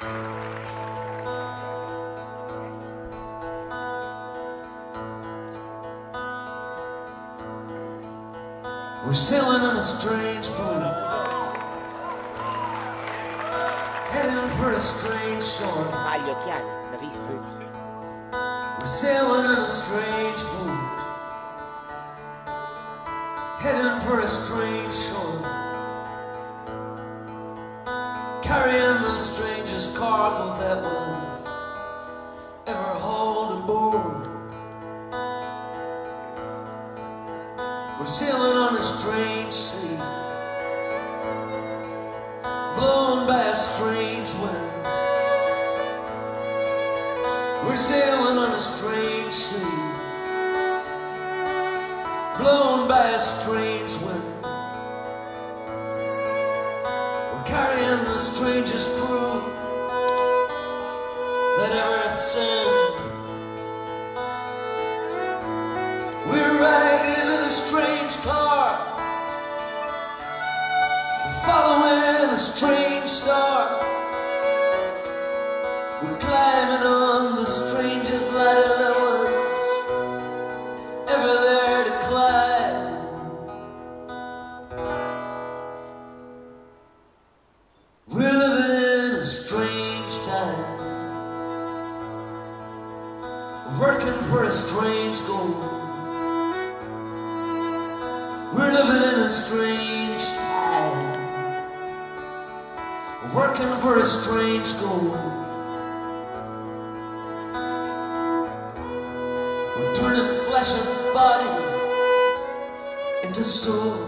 We're sailing on a strange boat, heading for a strange shore. Ah, gli occhiali, l'ha visto? We're sailing on a strange boat, heading for a strange shore, carrying the strangest cargo that was ever hauled aboard. We're sailing on a strange sea, blown by a strange wind. We're sailing on a strange sea, blown by a strange wind. We're carrying the strangest crew that ever sinned. We're riding in a strange car, we're following a strange star. We're climbing on the strangest ladder that was ever there to climb. We're living in a strange time, working for a strange goal. We're living in a strange time, working for a strange goal. We're turning flesh and body into soul.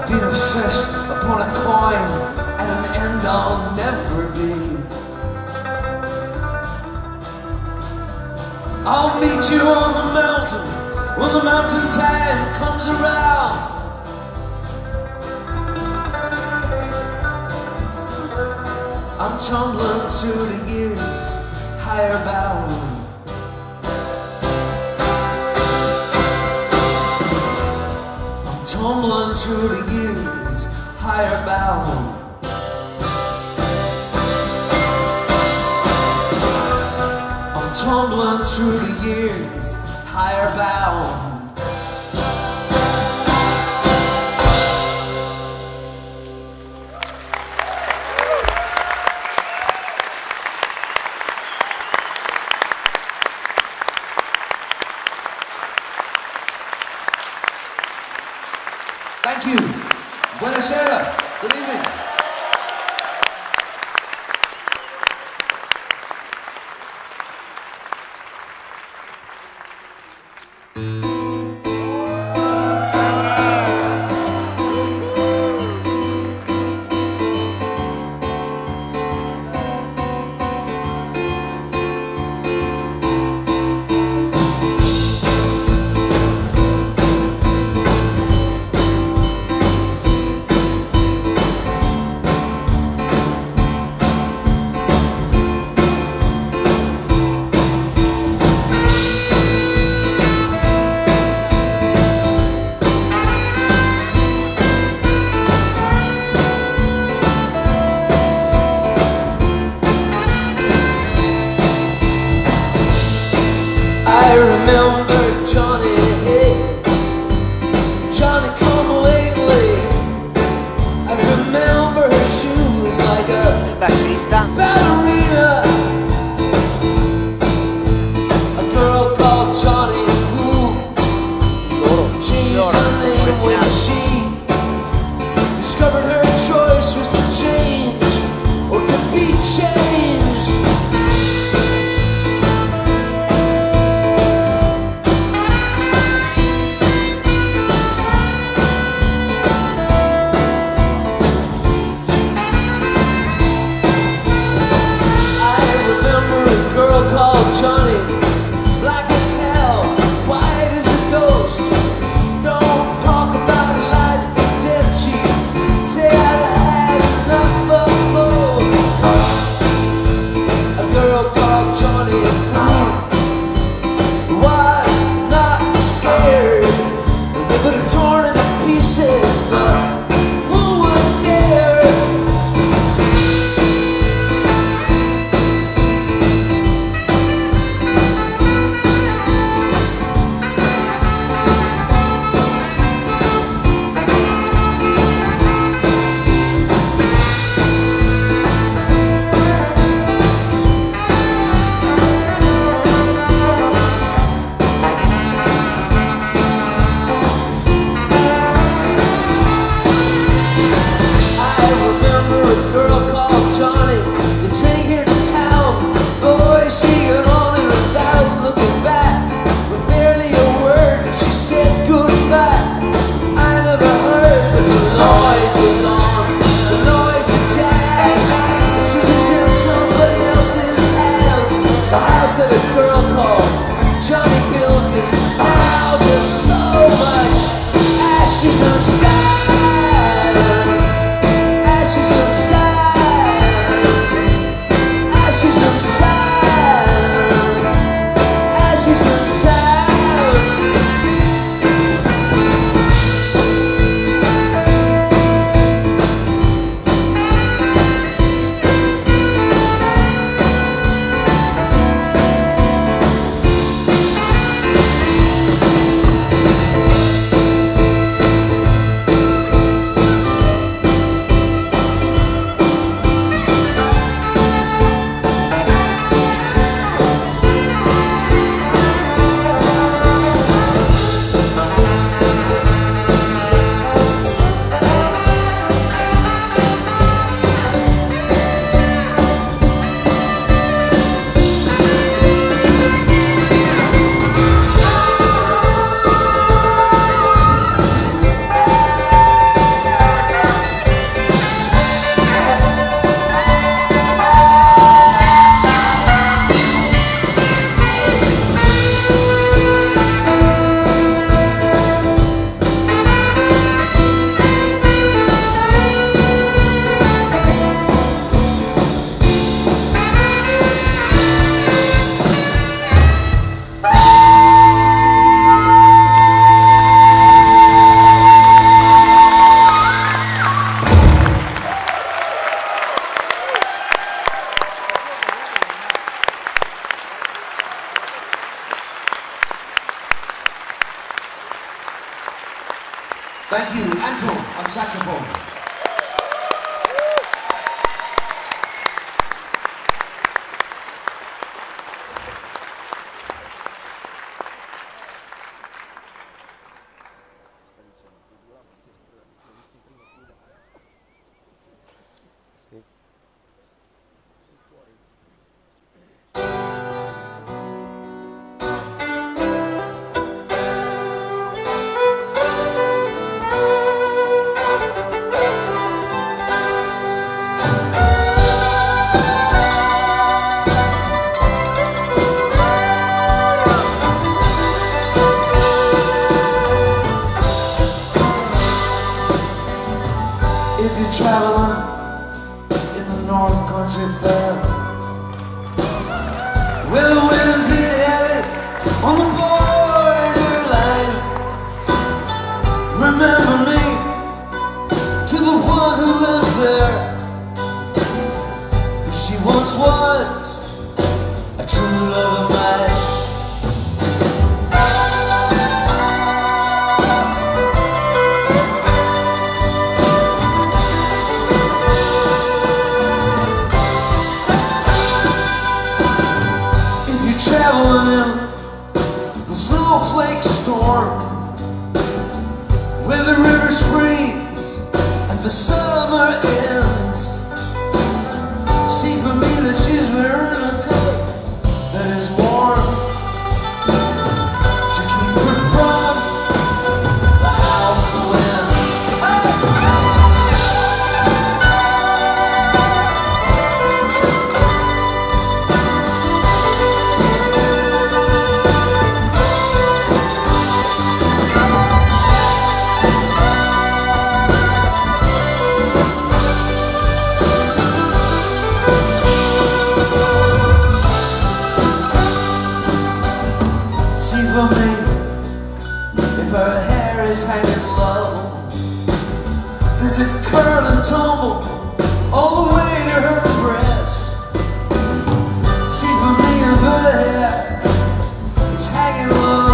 been a fish upon a coin, and an end I'll never be. I'll meet you on the mountain when the mountain time comes around. I'm tumbling through the years, higher bound. I'm tumbling through the years, higher bound. I'm tumbling through the years, higher bound. Thank you. Buonasera. Good evening. Thank you, Anto, on saxophone. Traveling in the North Country Fair, where the winds hit heavy on the borderline. Remember me to the one who lives there, for she once was a true love of mine. Traveling in the snowflake storm, where the river springs and the summer ends. See for me that she's wearing a coat that is warm to keep her from the house of wind. If her hair is hanging low, does it curl and tumble all the way to her breast? See for me if her hair is hanging low,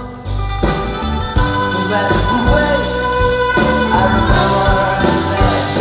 for that's the way I remember her best.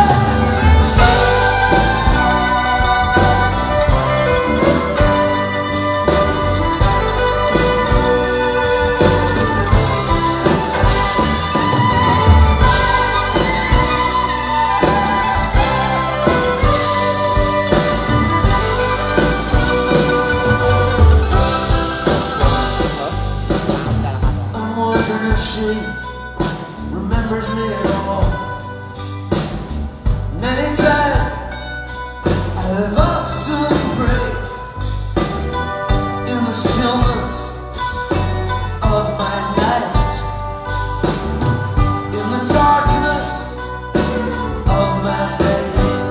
She remembers me at all. Many times I have often prayed in the stillness of my night, in the darkness of my day.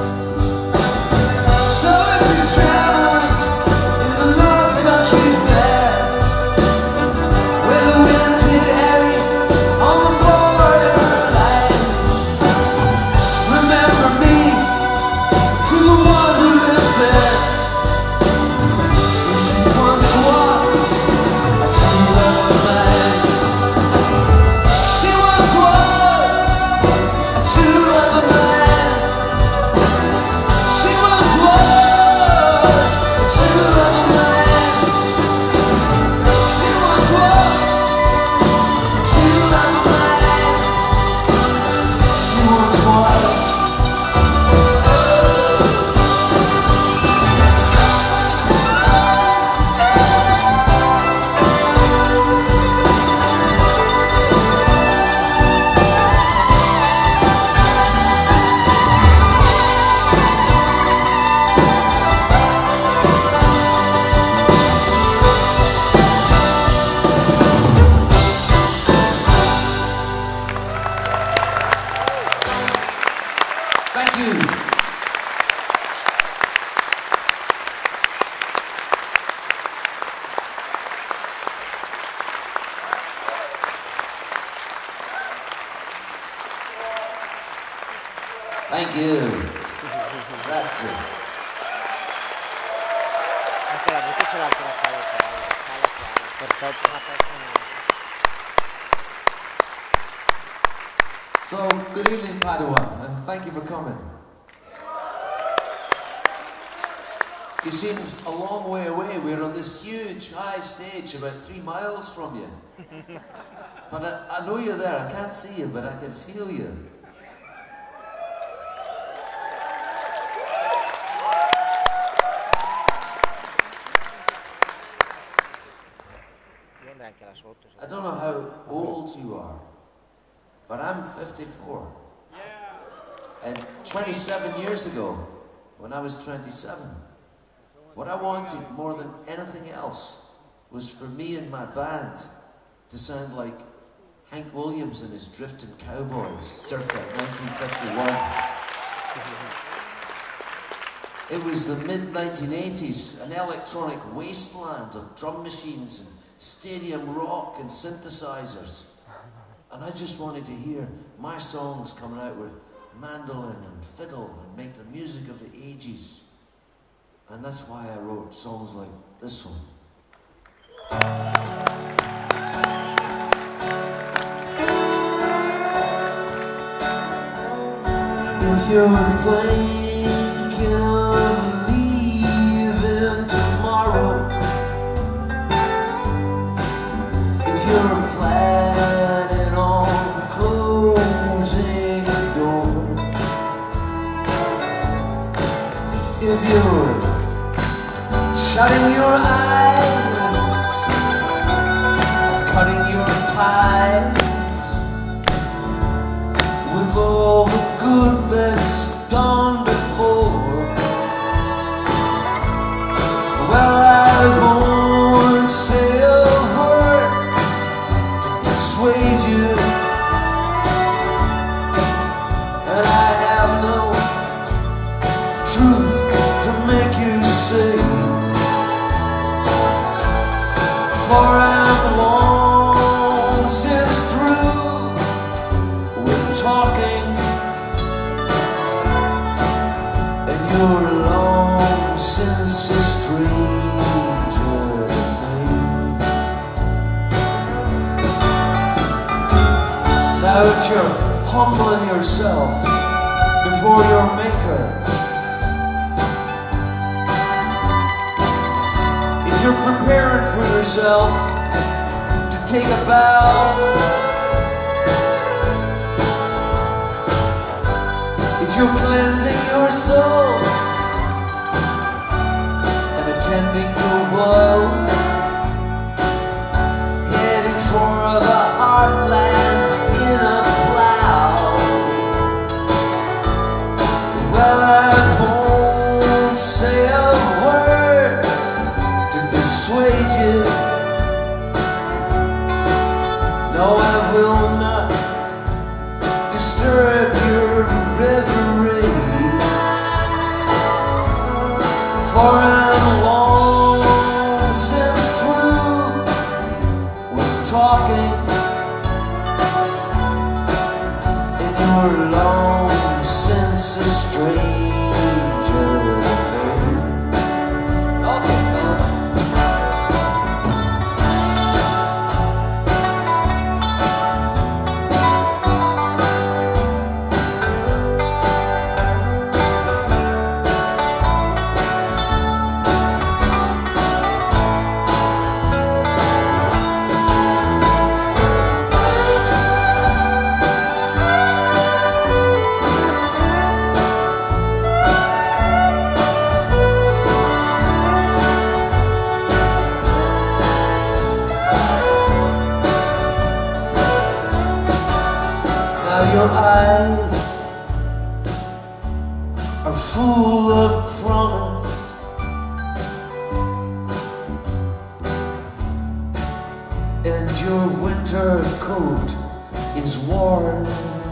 So if you're traveling in the North Country Fair, where the winds hit heavy on the borderline, remember me to the one who lives there, for she once was a true love of mine. She once was a true love of mine. She once was a true love of mine. She once was true love of mine. She once was. Thank you. Thank you. Grazie. Anche la voce ce l'ha per fare piano. Perfetto. So, good evening, Padua, and thank you for coming. You seemed a long way away. We're on this huge, high stage about 3 miles from you. But I know you're there. I can't see you, but I can feel you. I don't know how old you are, but I'm 54. And 27 years ago, when I was 27, what I wanted more than anything else was for me and my band to sound like Hank Williams and his Drifting Cowboys, circa 1951. It was the mid-1980s, an electronic wasteland of drum machines and stadium rock and synthesizers. And I just wanted to hear my songs coming out with mandolin and fiddle and make the music of the ages. And that's why I wrote songs like this one. If you're thinking of leaving tomorrow, if you're planning on closing the door, if you're shutting your eyes and cutting your ties with all the good that's gone before, well, I won't say a word to dissuade you, and I have no truth to make you say, for I'm long since through with talking, and you're long since a stranger to me. Now if you're humbling yourself before your maker, if you're preparing for yourself to take a bow, if you're cleansing your soul and attending your woe, heading for the heartland in a plow, well, I won't say a word to dissuade you. No, I will not disturb your reverie, for I'm long since through with talking, and you're long since a stranger to me. Okay, fellas. Your eyes are full of promise, and your winter coat is worn.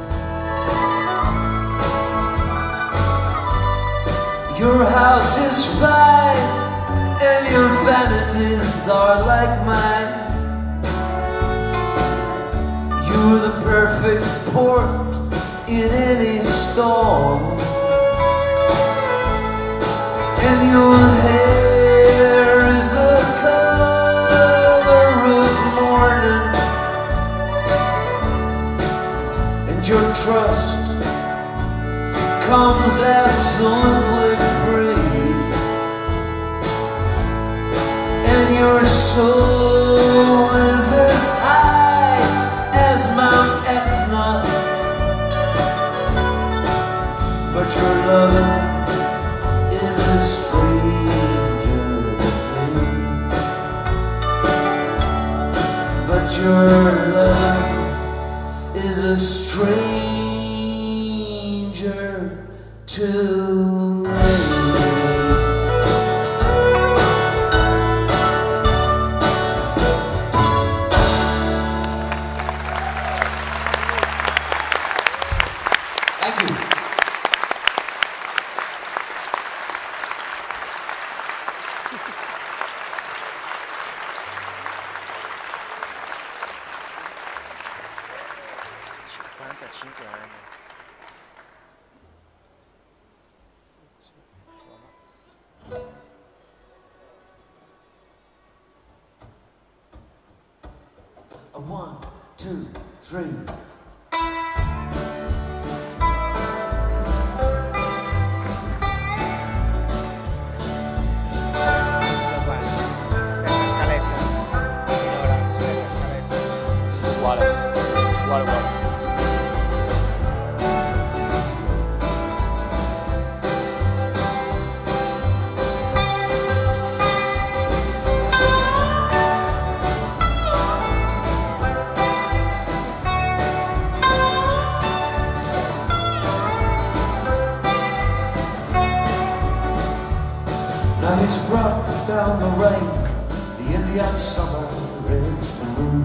Your house is fine, and your vanities are like mine. You're the perfect port in any storm, and your hair is the color of morning, and your trust comes absolutely free, and your soul is as high as Mount Etna, but your loving is a stranger to me. But your love is a stranger to me. Thank you. A 1, 2, 3. Now he's brought down the rain, the Indian summer is through.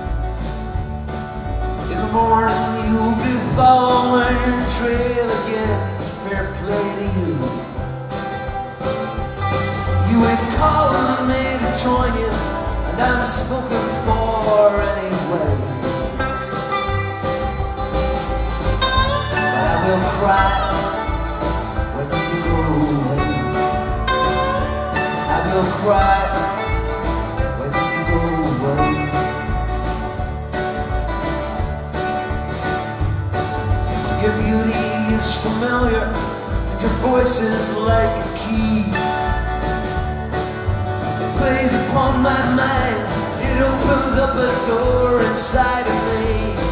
In the morning you'll be following your trail again, fair play to you. You ain't calling me to join you, and I'm spoken for anyway. But I will cry when you go away. I will cry when you go away. Your beauty is familiar, and your voice is like a key. It plays upon my mind, it opens up a door inside of me.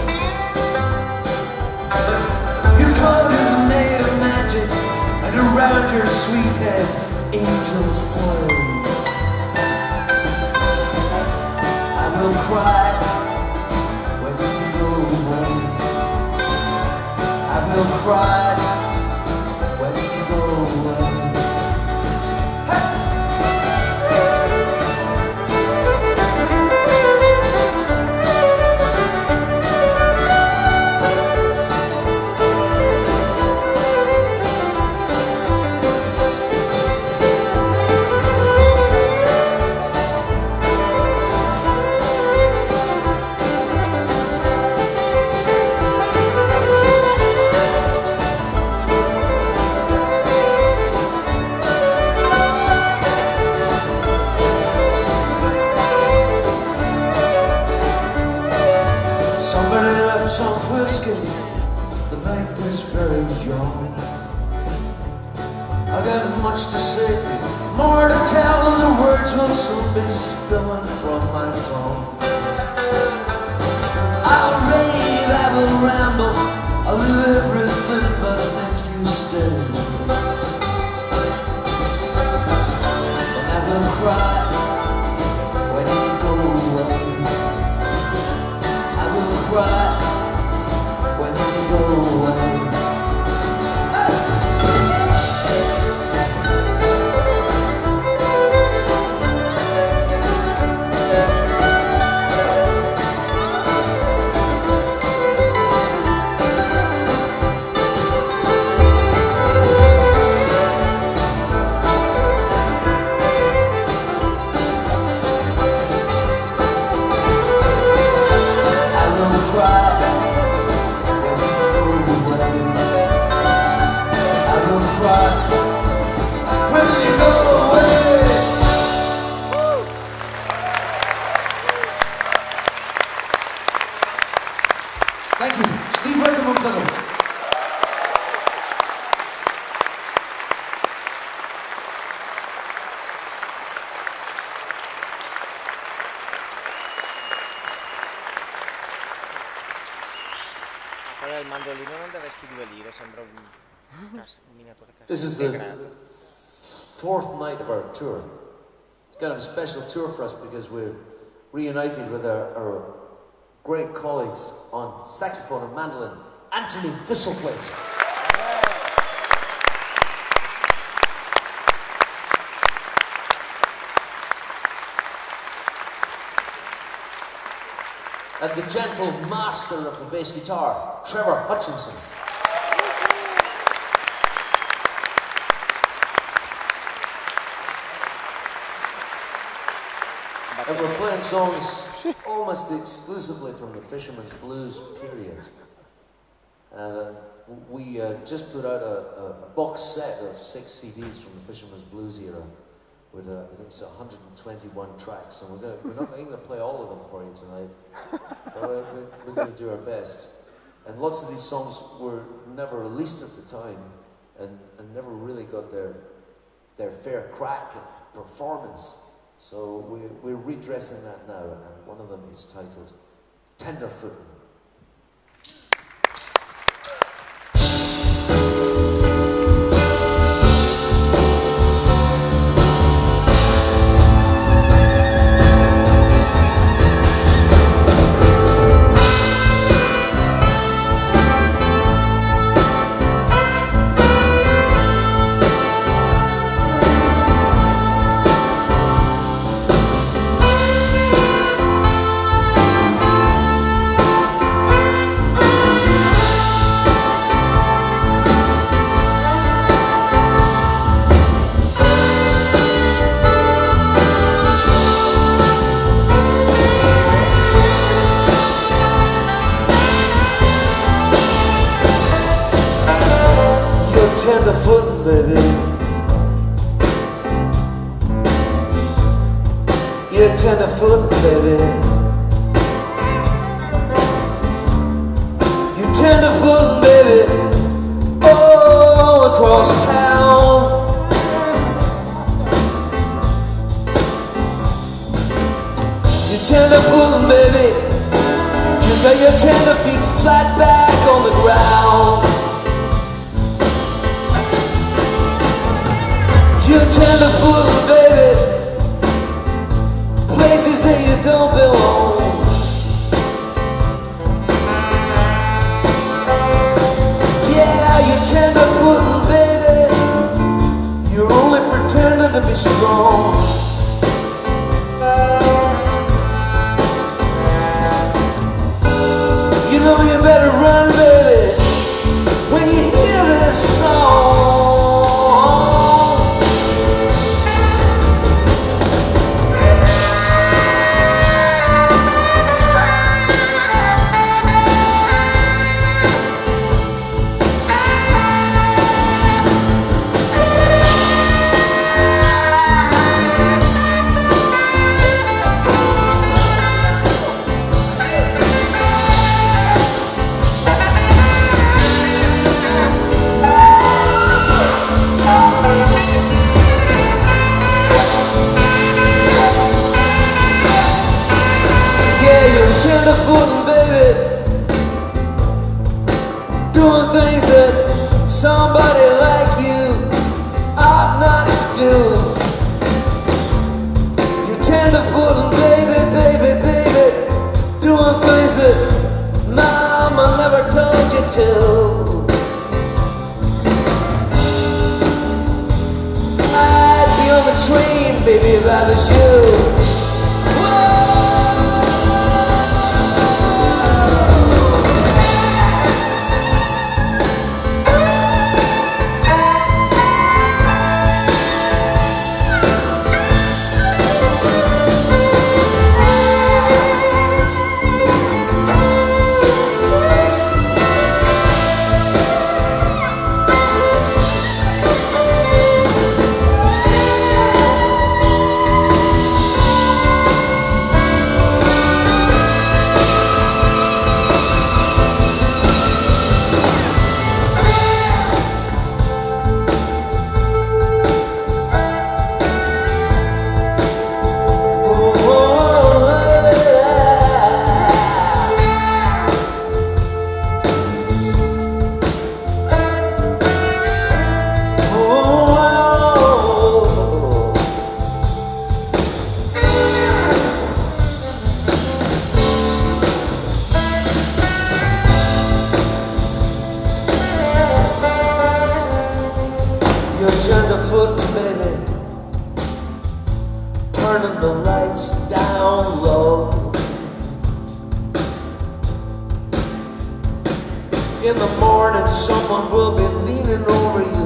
Your coat is made of magic, and around your sweet head angels play. I will cry when you go away. I will cry when you go away. Some whiskey, the night is very young. I got much to say, more to tell, and the words will soon be spilling from my tongue. I'll rave, I will ramble, I'll do everything but make you stay. And I will cry when you go away. I will cry when you go away. I will cry Thank you. Steve Wickham on fiddle. Però il mandolino non deve stigolire, sembra un miniatura cassetta. This is the fourth night of our tour. It's kind of a special tour for us because we're reunited with our great colleagues on saxophone and mandolin, Anto Thistlethwaite. And the gentle master of the bass guitar, Trevor Hutchinson. And we're playing songs almost exclusively from the Fisherman's Blues period. And we just put out a box set of 6 CDs from the Fisherman's Blues era with I think it's 121 tracks, and we're not going to play all of them for you tonight. But we're going to do our best. And lots of these songs were never released at the time, and never really got their fair crack at performance. So we're redressing that now, and one of them is titled "Tenderfootin'." Tenderfootin', baby. You're tenderfootin', baby. You're tenderfootin', baby. All across town. You're tenderfootin', baby. You got your tender feet flat back on the ground. You're tenderfootin', baby, places that you don't belong. Yeah, you're tenderfootin', baby, you're only pretending to be strong. You know you better run, baby, when you hear this song. Tenderfootin', baby, doing things that somebody like you ought not to do. You're tenderfootin', baby, baby, baby, doing things that mama never told you to. I'd be on the train, baby, if I was you. In the morning someone will be leaning over you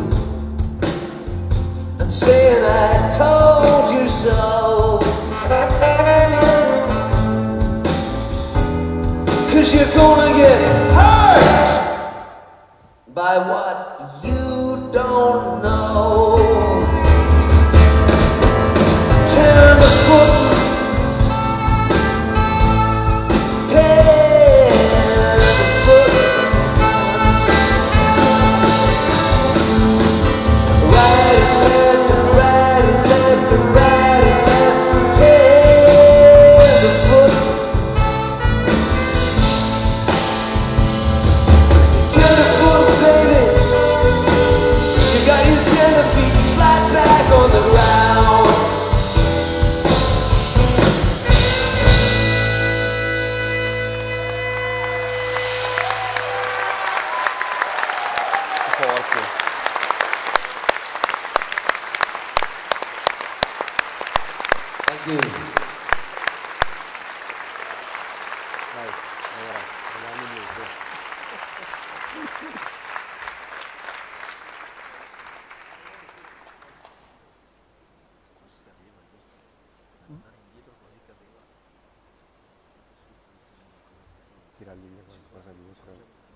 and saying, I told you so. 'Cause you're gonna get hurt by what you don't know. Tenderfootin', tenderfootin', right and left and right and left and right and left, tenderfootin'. Tenderfoot, baby, you got your tender feet flat back on the ground. Forte. Thank you. Dai, ora, vediamo il video. Tirargli via qualcosa dietro.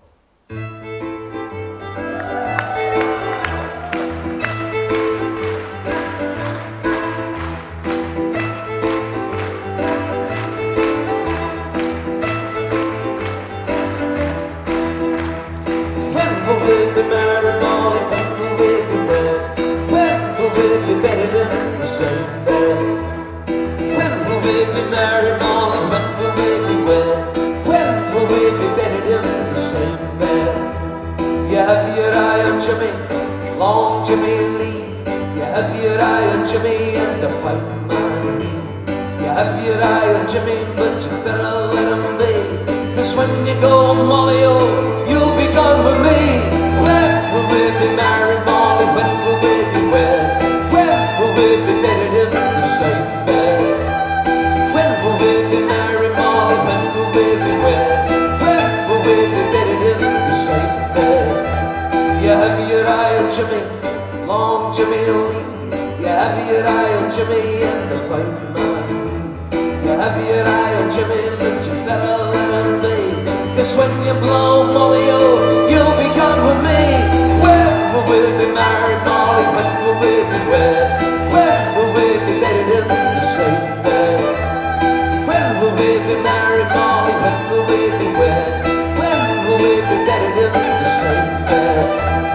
When will we be married, Molly? When will we be wed? When will we be bedded in the same bed? When will we be married, Molly? When will we be wed? When will we be bedded in the same bed? You have your eye on Jimmy, long Jimmy Lee. You have your eye on Jimmy and the fighting man Lee. You have your eye on Jimmy, but you better let him be. 'Cause when you go, Molly, oh, you'll be gone with me. When will we be married, Molly? When will we be wed? When will we be bedded in the same bed? When will we be married, Molly? When will we be wed? When will we be bedded in the same bed? You have your eye on Jimmy, long Jimmy Lee. You have your eye on Jimmy and the fighting man Lee. You have your eye on Jimmy, but you better let him be. 'Cause when you blow, Molly, oh, you'll be gone with me. When will we be married, Molly? When will we be wed? When will we be bedded in the same bed? When will we be married, Molly? When will we be wed? When will we be bedded in the same bed?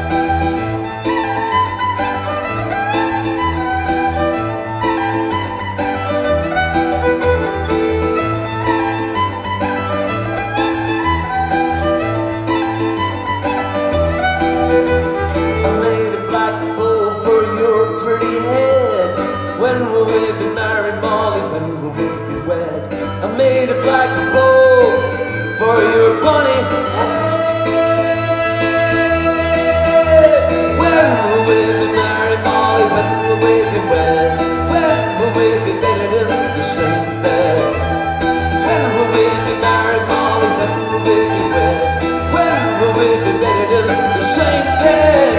I made a black bow for your pretty head. When will we be married, Molly? When will we be wed? I made a black bow for your bunny head. When will we be married, Molly? When will we be wed? When will we be bedded in the same bed? When will we be married, Molly? When will we be wed? When will we be bedded in the same bed?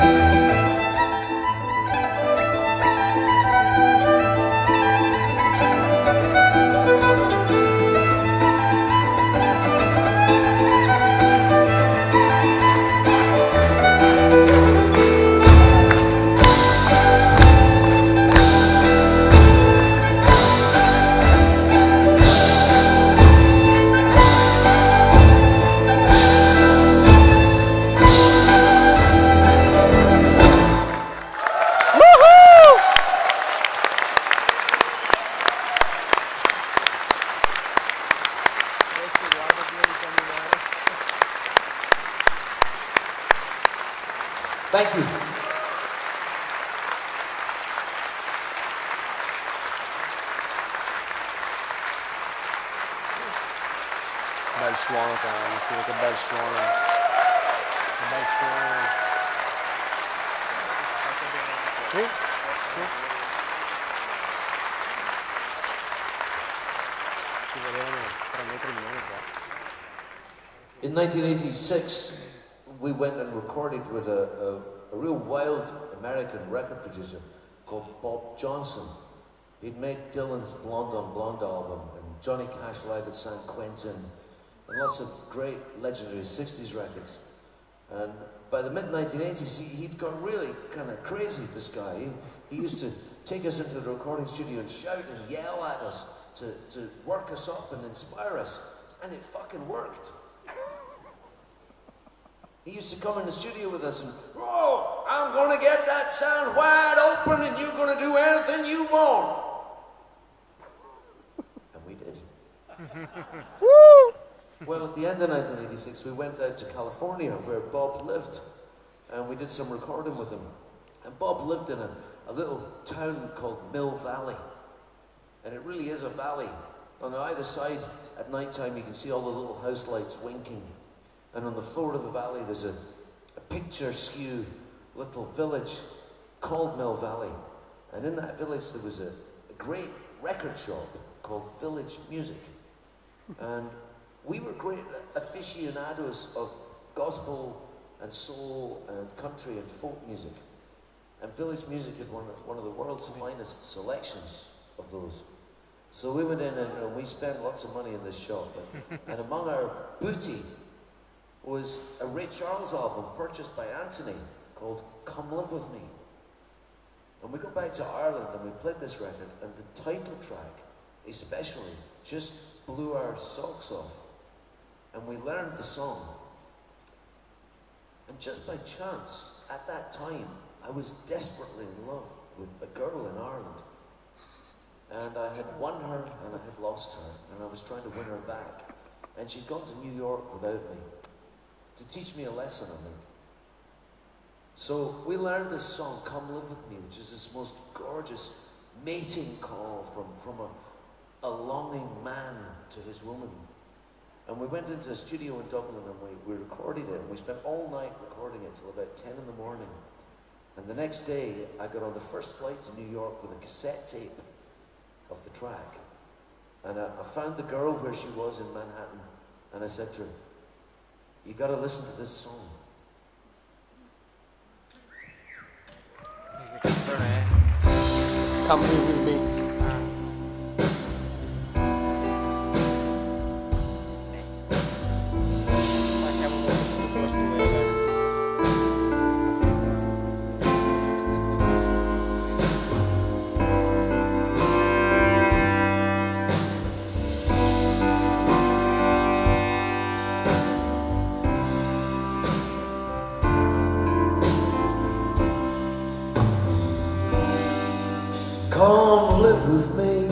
Thank you. Bel suono, cazzo, che bel suono. Che bel suono. Sì? Sì. Ci volevano 3 metri meno qua. In 1986, we went and recorded with a real wild American record producer called Bob Johnson. He'd made Dylan's Blonde on Blonde album and Johnny Cash Live at San Quentin and lots of great legendary 60s records. And by the mid-1980s, he'd gone really kind of crazy, this guy. He used to take us into the recording studio and shout and yell at us to work us up and inspire us. And it fucking worked. He used to come in the studio with us and, oh, I'm gonna get that sound wide open and you're gonna do anything you want. And we did. Woo! Well, at the end of 1986, we went out to California where Bob lived and we did some recording with him. And Bob lived in a little town called Mill Valley. And it really is a valley. On either side, at night time, you can see all the little house lights winking. And on the floor of the valley, there's a picturesque little village called Mill Valley. And in that village, there was a great record shop called Village Music. And we were great aficionados of gospel and soul and country and folk music. And Village Music had one of the world's finest selections of those. So we went in and we spent lots of money in this shop. And among our booty was a Ray Charles album purchased by Anthony called Come Live With Me. And we got back to Ireland and we played this record, and the title track especially just blew our socks off. And we learned the song. And just by chance, at that time, I was desperately in love with a girl in Ireland. And I had won her and I had lost her, and I was trying to win her back. And she'd gone to New York without me, to teach me a lesson, I think. So we learned this song, Come Live With Me, which is this most gorgeous mating call from a longing man to his woman. And we went into a studio in Dublin and we recorded it, and we spent all night recording it till about 10 in the morning. And the next day, I got on the first flight to New York with a cassette tape of the track. And I found the girl where she was in Manhattan, and I said to her, you gotta listen to this song. Come live with me. Come live with me,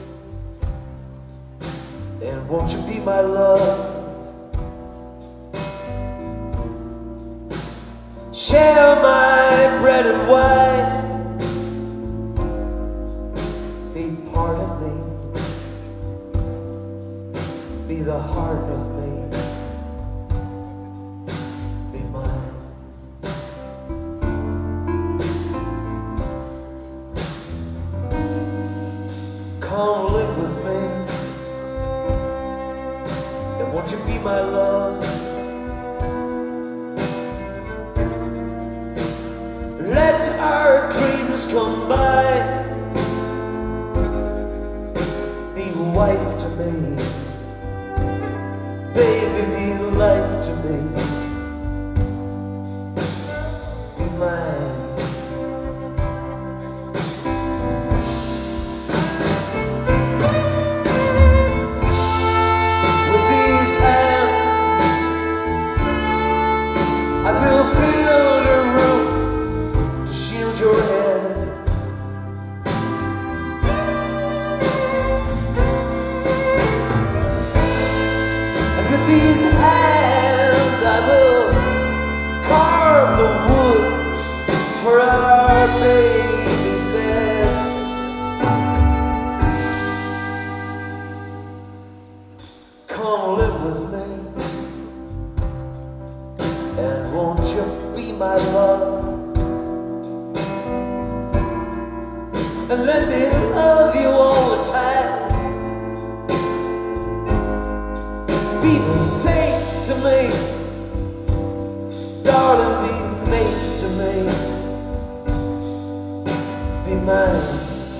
and won't you be my love? Share my bread and wine, be part of me, be the heart of me, be mine. Come live with me, and won't you be my love? Let our dreams combine, be wife to me, baby, be life to me, be mine. I will build a roof to shield your head. And with these hands I will carve the wood for our baby's bed. Come live with me, and won't you be my love? And let me love you all the time. Be fate to me, the darling, be made to me. Be mine.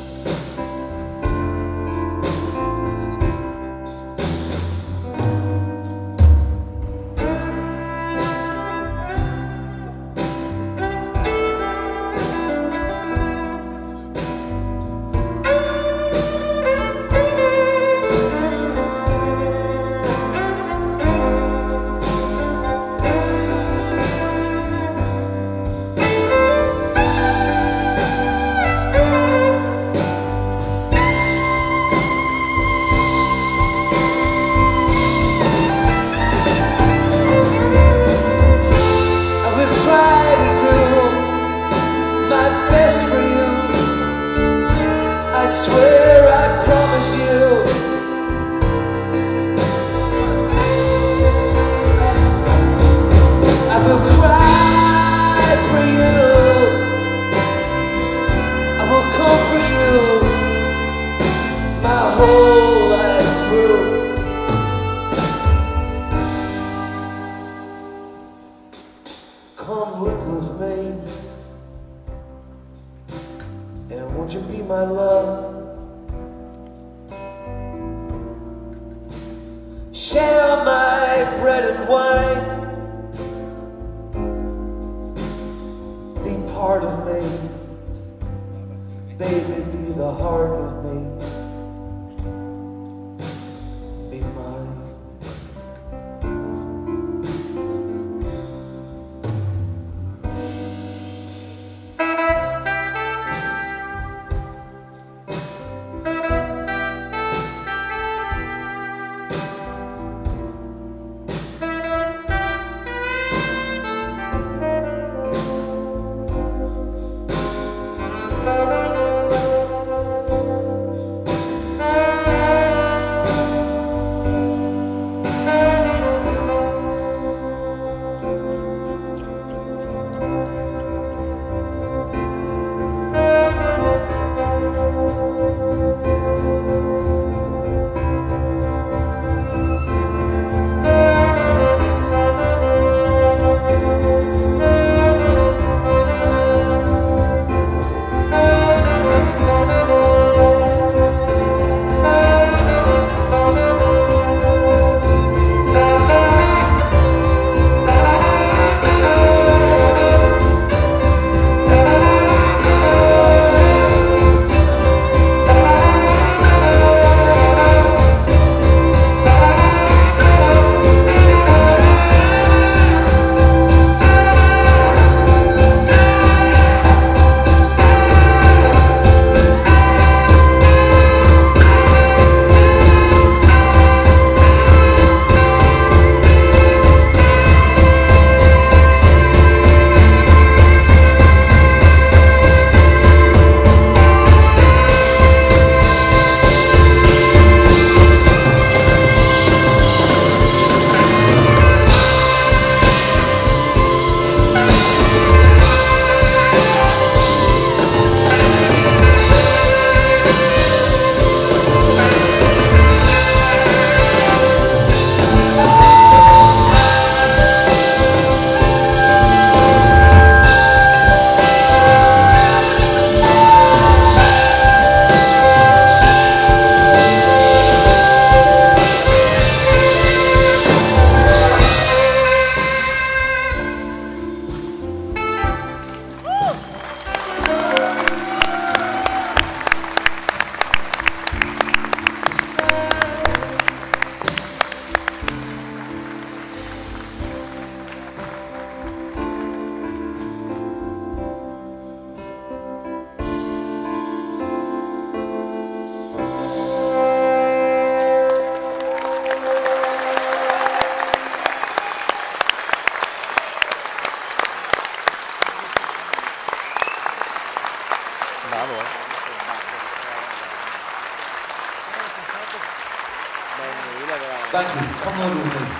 Thank you. Come on with me.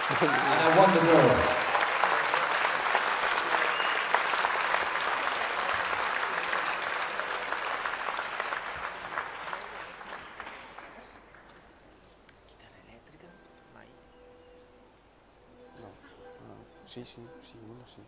And I want to know. Sí, sí, sí, uno sí.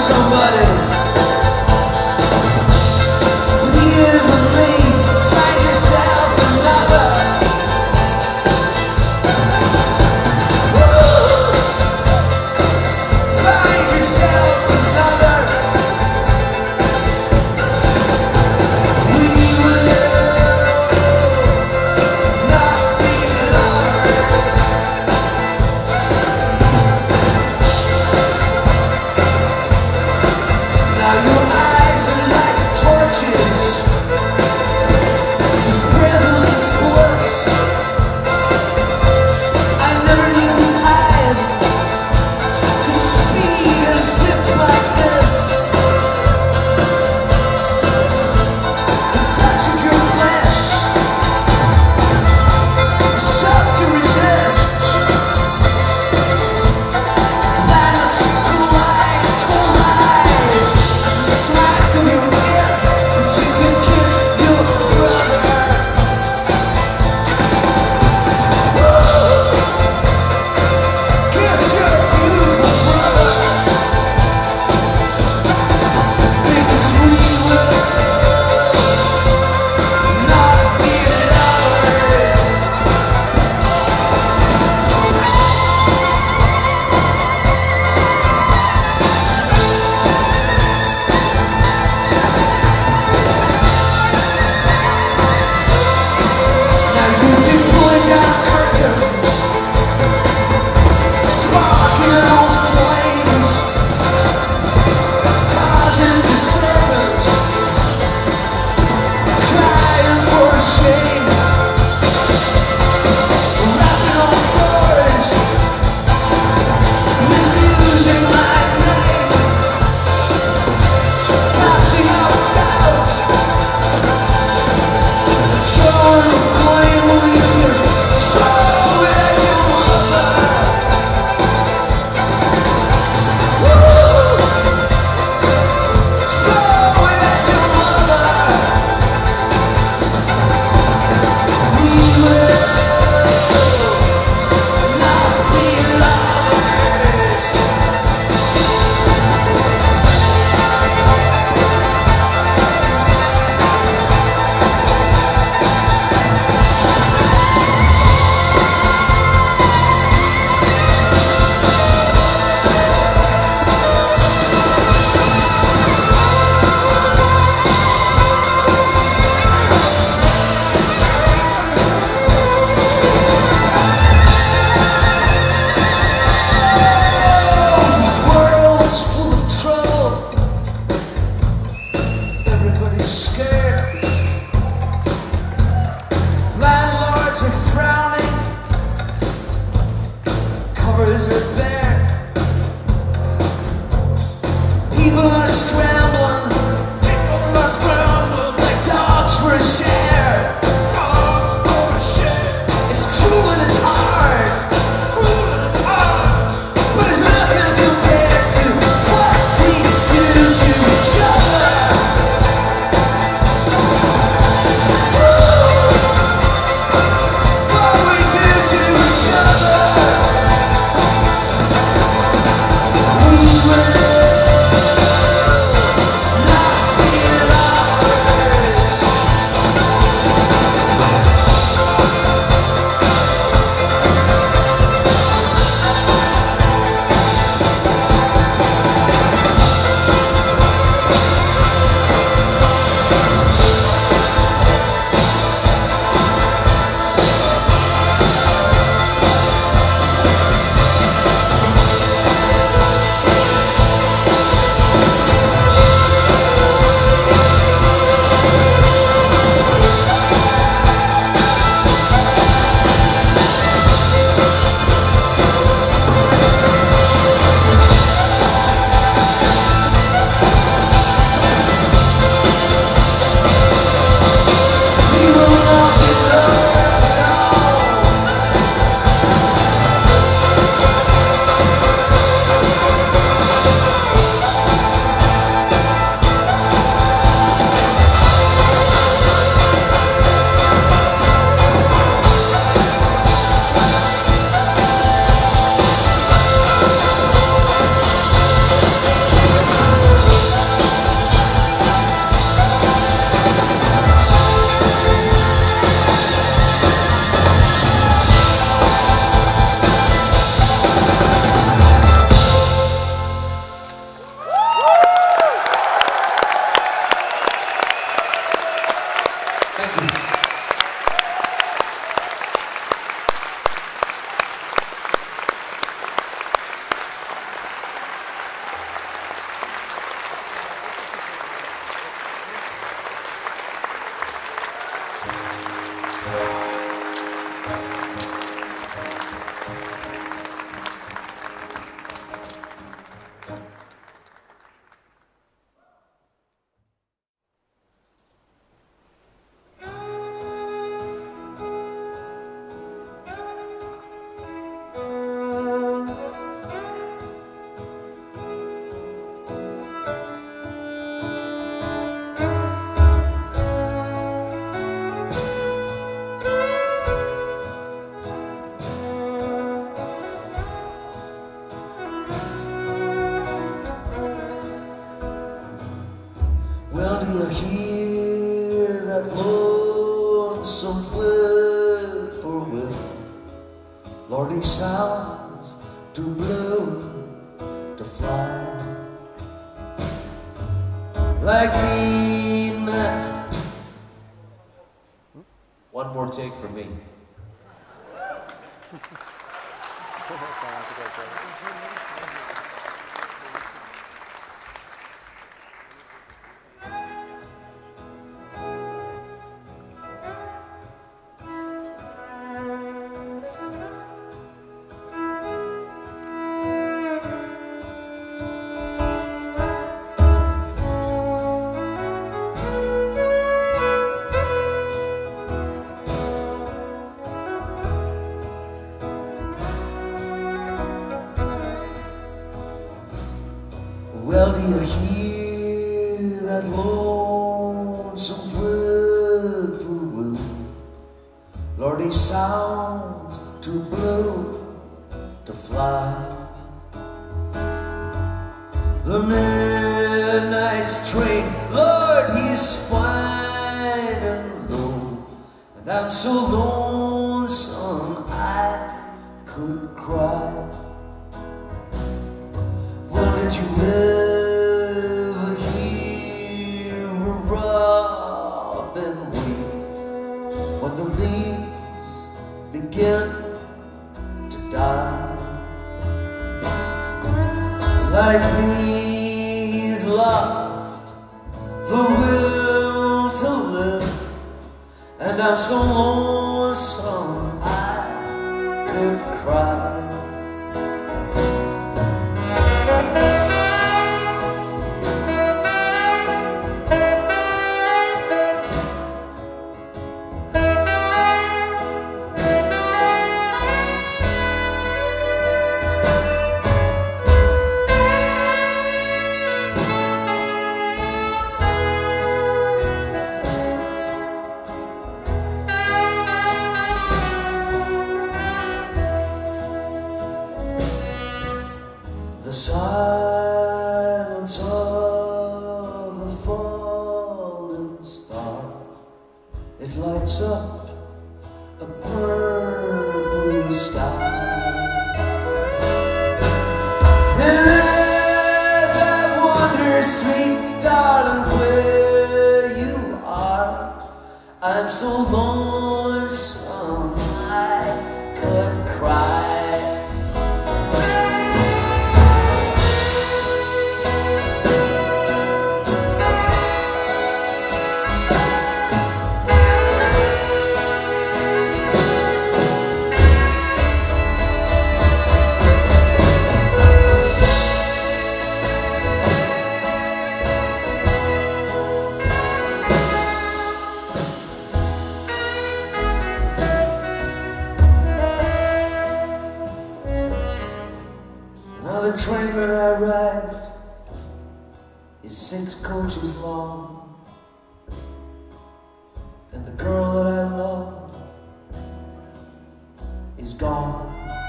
somebody. But he isn't me. Find yourself another. Woo! Find yourself another. We will not be lovers. Now your eyes are like torches. Your presence is bliss. I never knew time could speed and zip like this. The touch of your flesh is tough to resist. Planets collide, collide at the smack of your kiss, but you can kiss your brother. Woo! Kiss your beautiful brother, because we will not be lovers. Now you've been pulling down curtains, sparking old flames, causing disturbance, crying for shame, rapping on doors, misusing my name, casting out doubt, throwing the blame when you can throw it at your mother. Woo! Throw it at your mother. We will not be lovers. World's full of trouble. Everybody's scared. Landlords are frowning. Covers are bare. People are scrambling. People are scrambling like dogs for a share. Dogs for a share. It's cruel and it's hard. Cruel and it's hard. But it's nothing compared to what we do to each other. Woo! What we do to each other. We will Well, do you hear that lonesome whippoorwill? Lord, he sounds too blue to fly. Like midnight. One more take for me. Well, do you hear that lonesome whippoorwill? Lord, he sounds too blue to fly. The midnight train, Lord, he's fine and low, and I'm so lonesome I could cry. Well, did you ever hear a robin weep when the leaves begin to die? Like me, he's lost the will to live, and I'm so lonesome I could cry. The silence of a falling star, it lights up a purple sky. And as I wonder, sweet darling, where you are, I'm so lonesome I could cry. Now the train that I ride is 6 coaches long, and the girl that I love is gone.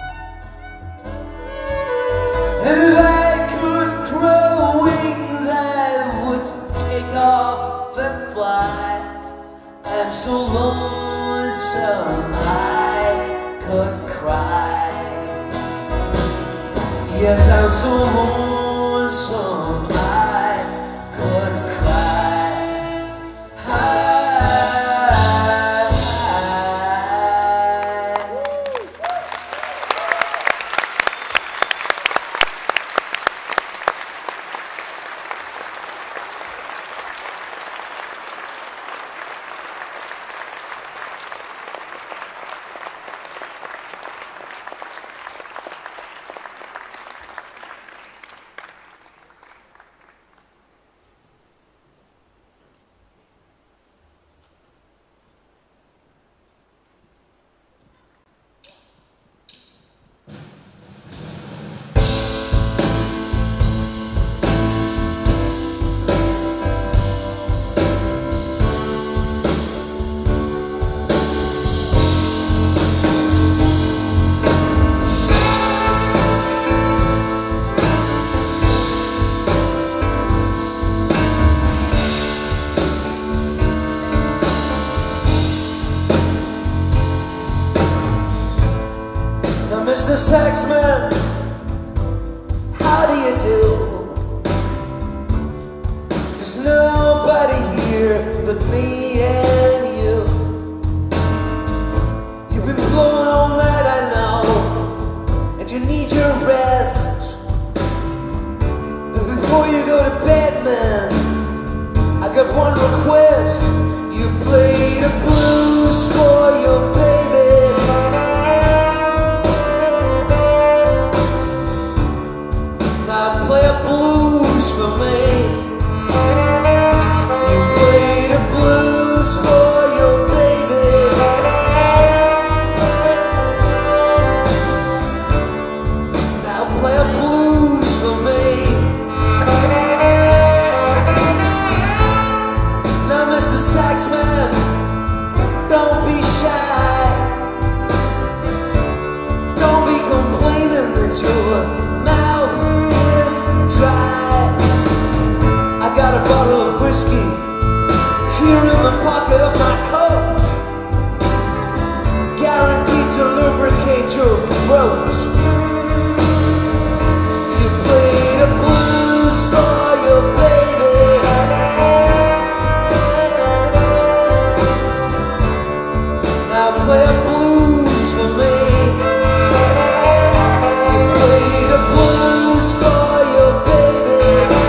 And if I could grow wings, I would take off and fly. I'm so lonesome I could cry. Yes, I'm so lonesome I could cry. Saxman, how do you do? There's nobody here but me and you. You've been blowing all night, I know, and you need your rest. But before you go to bed, man, I got one request. You play the blues for your baby. Play a blues for me. You play the blues for your baby. Now play a blues for me. Now Mr. Saxman, don't be shy. Don't be complaining that your mouth dry. I got a bottle of whiskey here in the pocket of my coat, guaranteed to lubricate your throat. You play the blues for your baby. Now play a blues for me. You play the blues for your baby.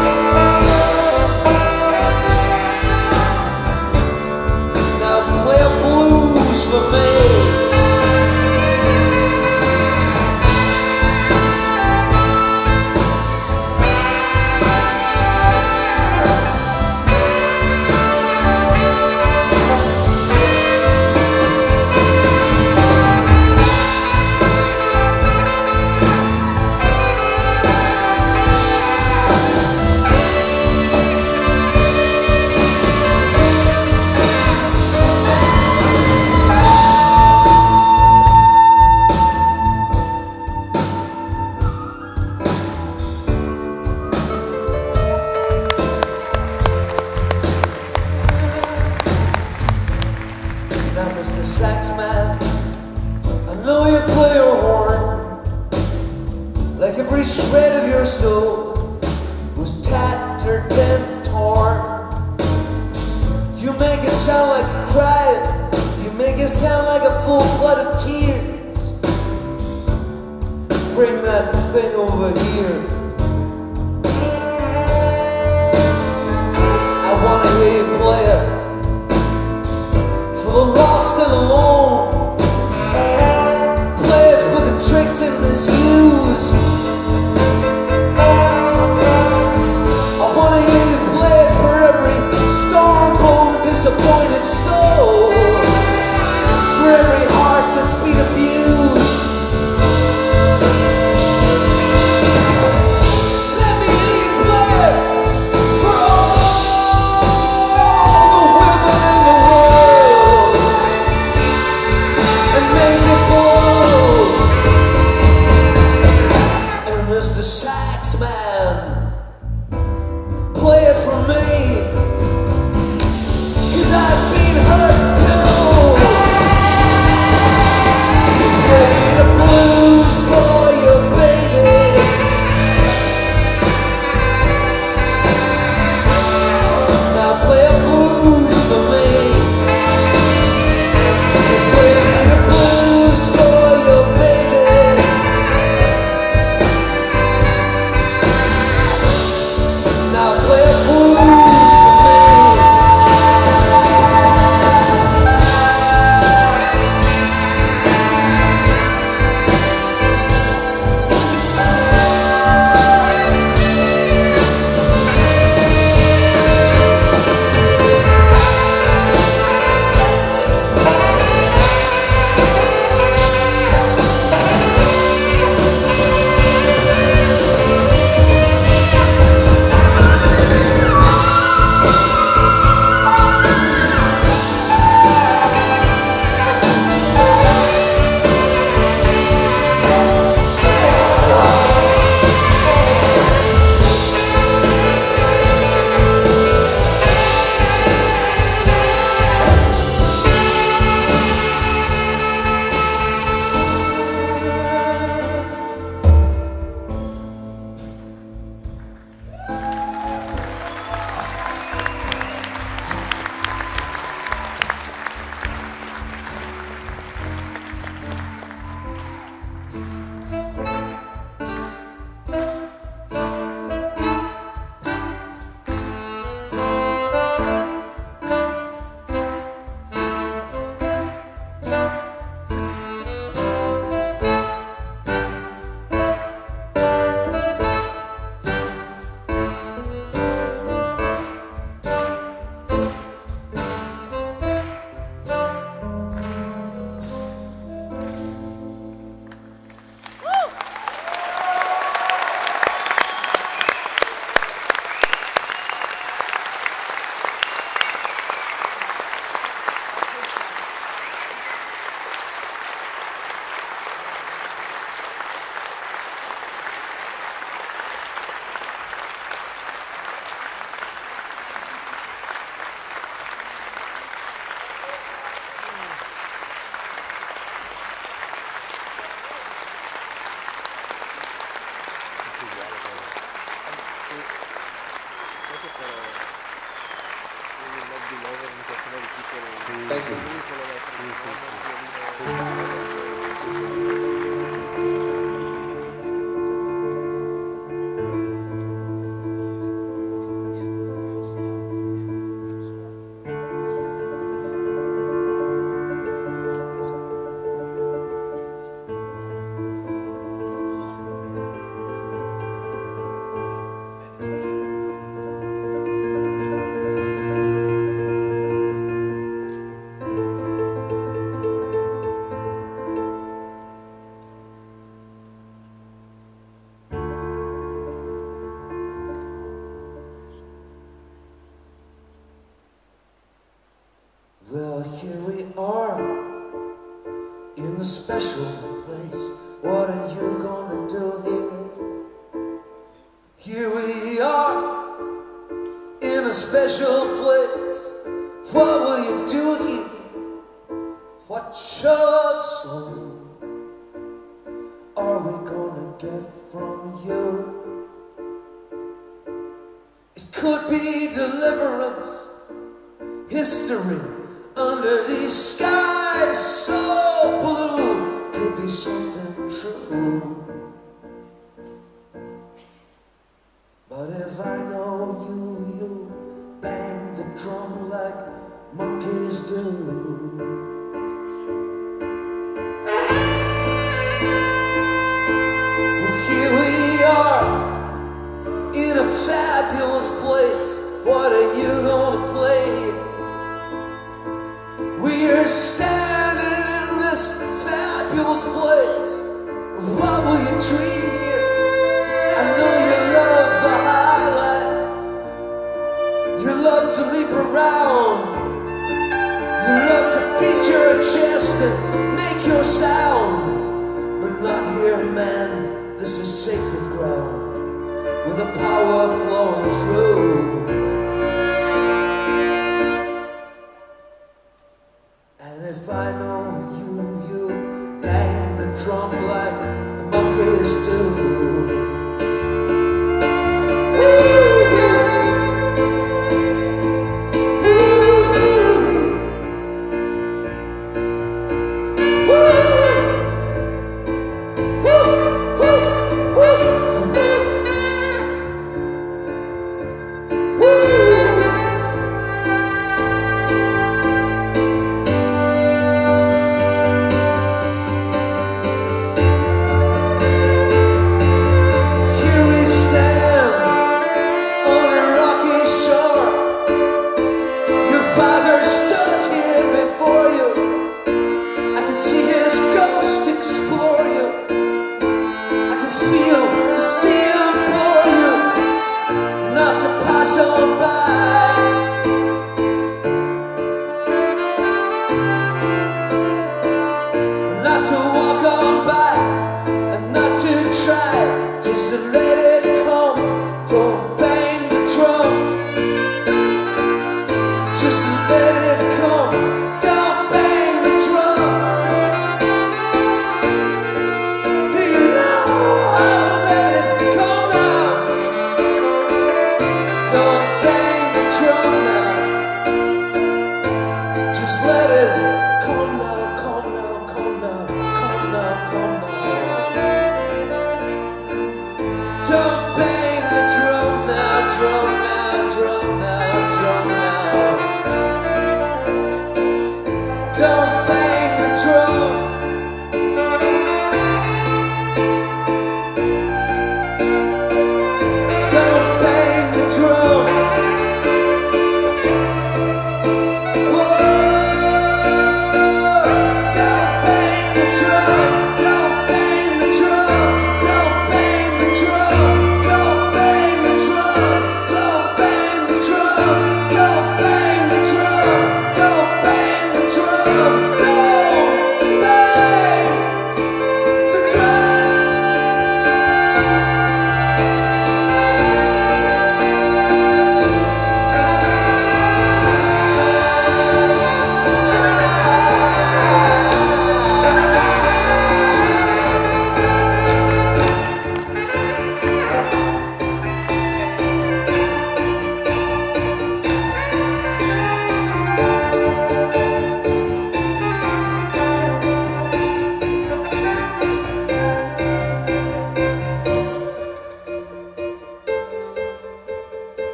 Now play a blues for me. Now Mr. Saxman, I know you play your horn like every shred of your soul was tattered and torn. You make it sound like a cry, you make it sound like a full flood of tears. Bring that thing over here. I wanna hear you play it for the lost and alone. Play it for the tricked and misused. I wanna hear you play it for every storm-blown, disappointed soul, for every heart that's been abused. Thank you. Well, here we are in a special place. What are you gonna do here? Here we are in a special place. What will you do here? What's your song are we gonna get from you? It could be deliverance, history under these skies so blue, could be something true. But if I know you, you'll bang the drum like monkeys do. Well, here we are in a fabulous place. What are you gonna play here? We're standing in this fabulous place. What will you dream here? I know you love the high life. You love to leap around. You love to beat your chest and make your sound. But not here, man. This is sacred ground with a power flowing through. If I know you, you bang the drum like the monkeys do. Don't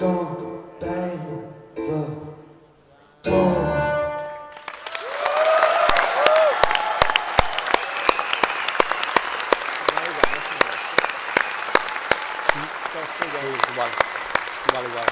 don't bang the door. Igual.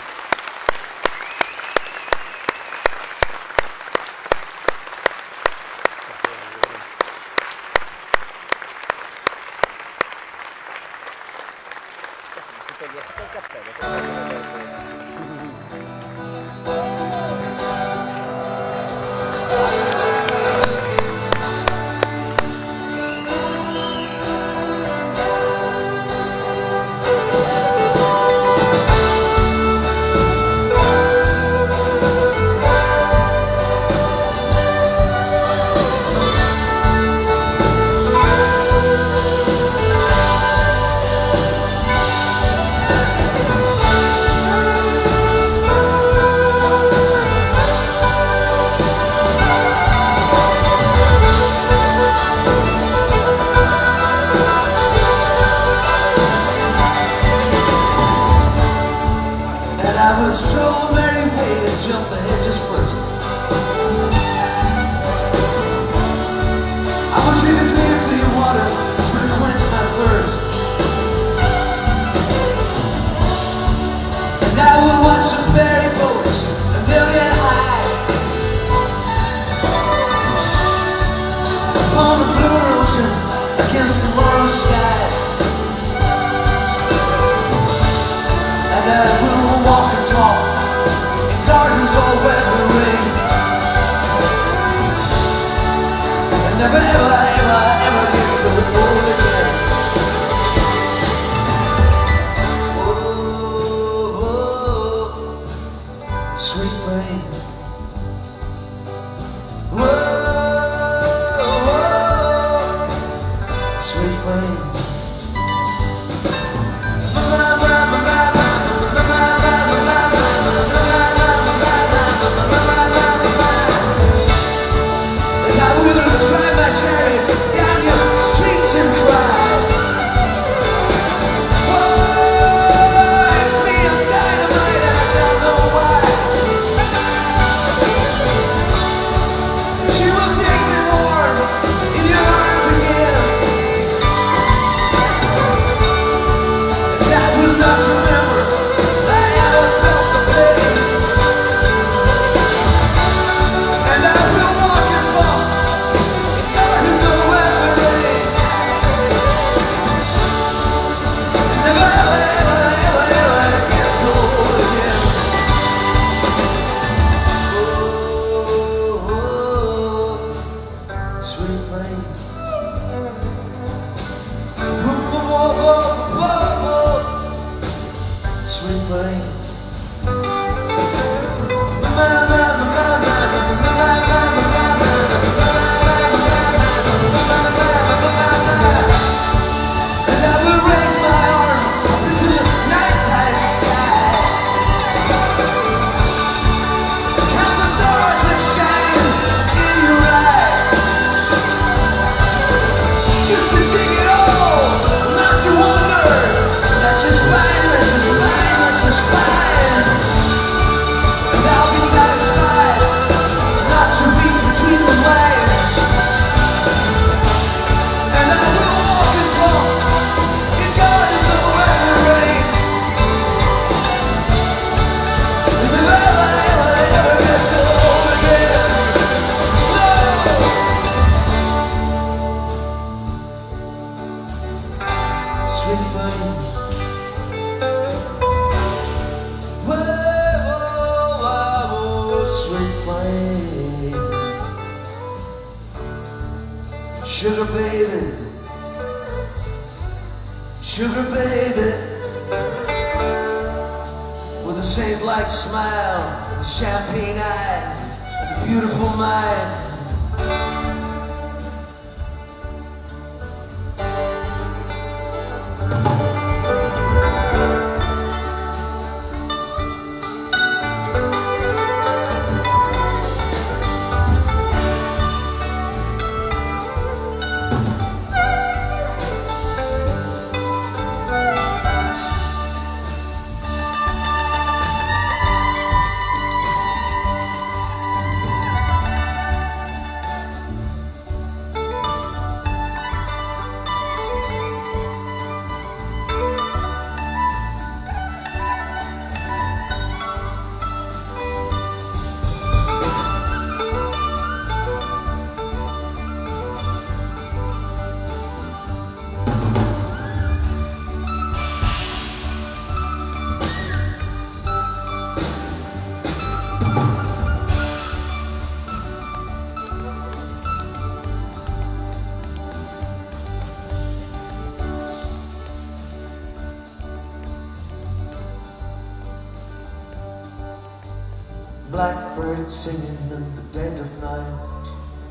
Blackbird singing in the dead of night.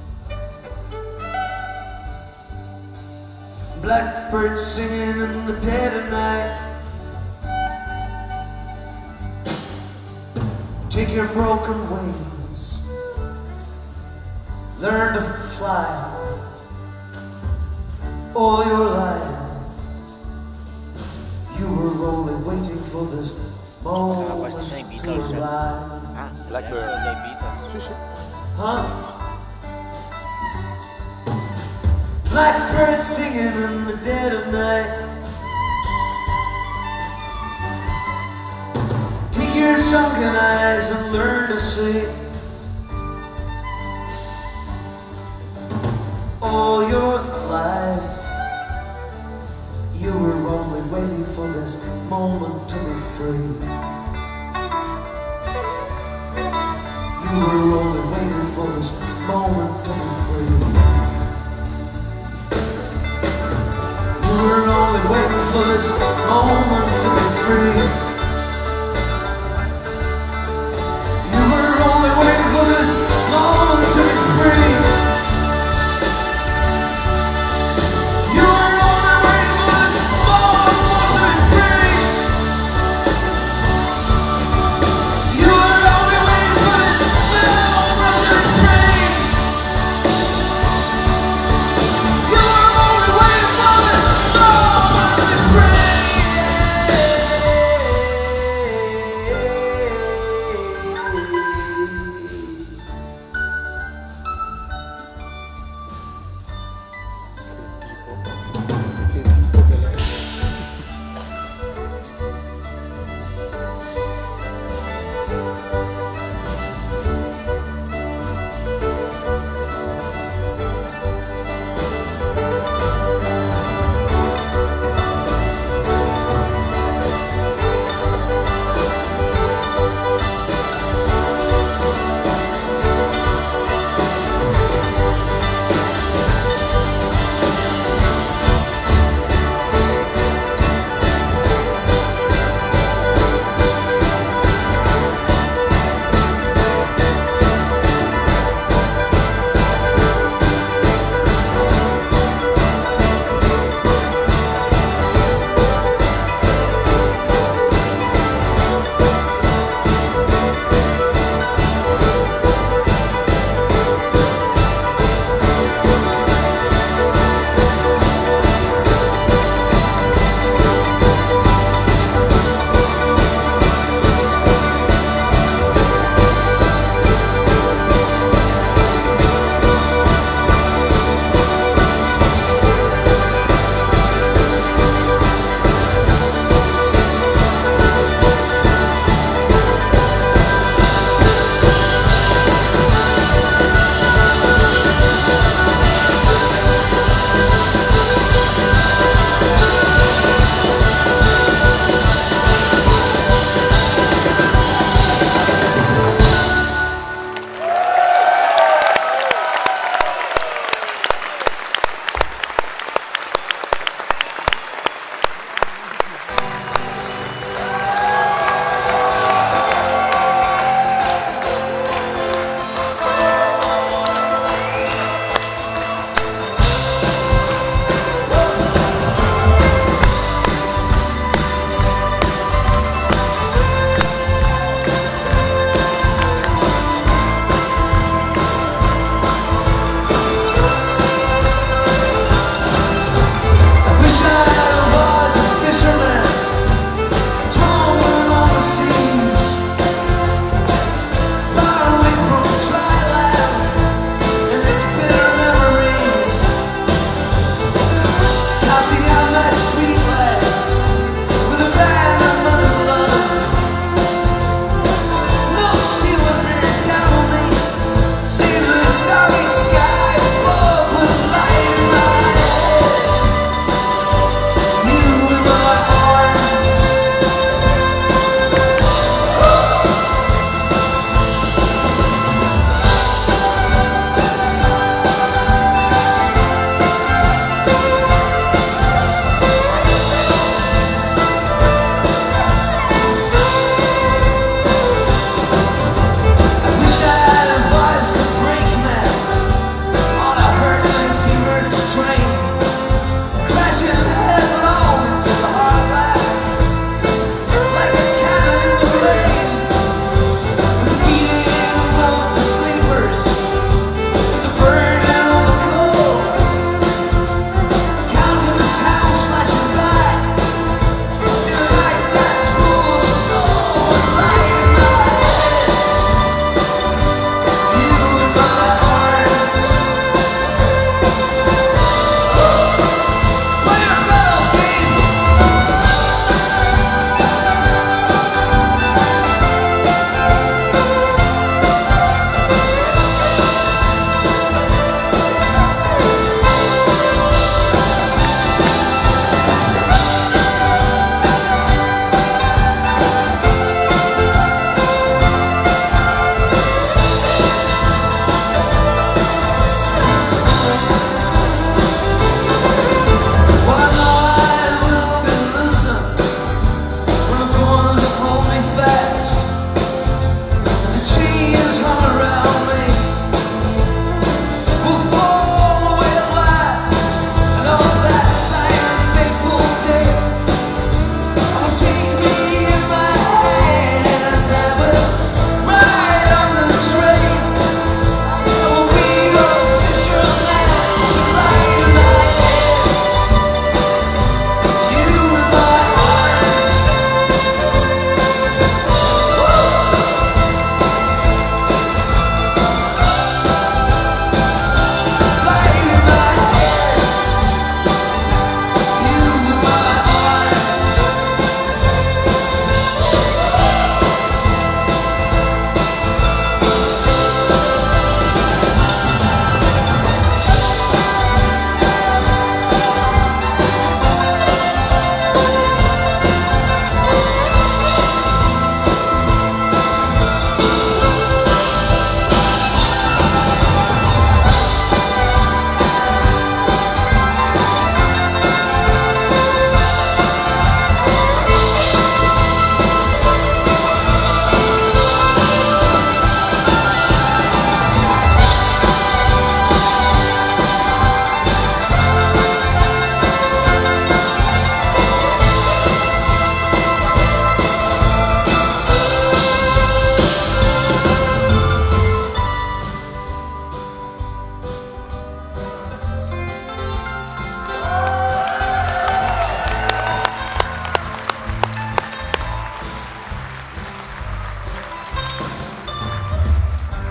Blackbird singing in the dead of night. Take your broken wings, learn to fly. All your life you were only waiting for this moment to arrive. Blackbird. Sí, sí. Huh? Blackbird singing in the dead of night. Take your sunken eyes and learn to see. All your life you were only waiting for this moment to be free. You were only waiting for this moment to be free. You were only waiting for this moment to be free. You were only waiting for this moment to be free. You were only waiting for this moment to be free. You were only waiting for this moment to be free. You were only waiting for this moment to be free.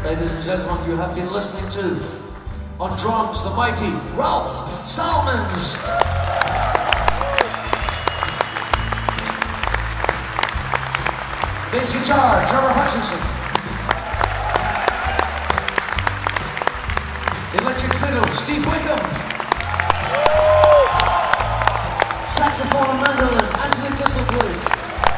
Ladies and gentlemen, you have been listening to, on drums, the mighty Ralph Salmins. Bass guitar, Trevor Hutchinson. Electric fiddle, Steve Wickham. Saxophone and mandolin, Anto Thistlethwaite.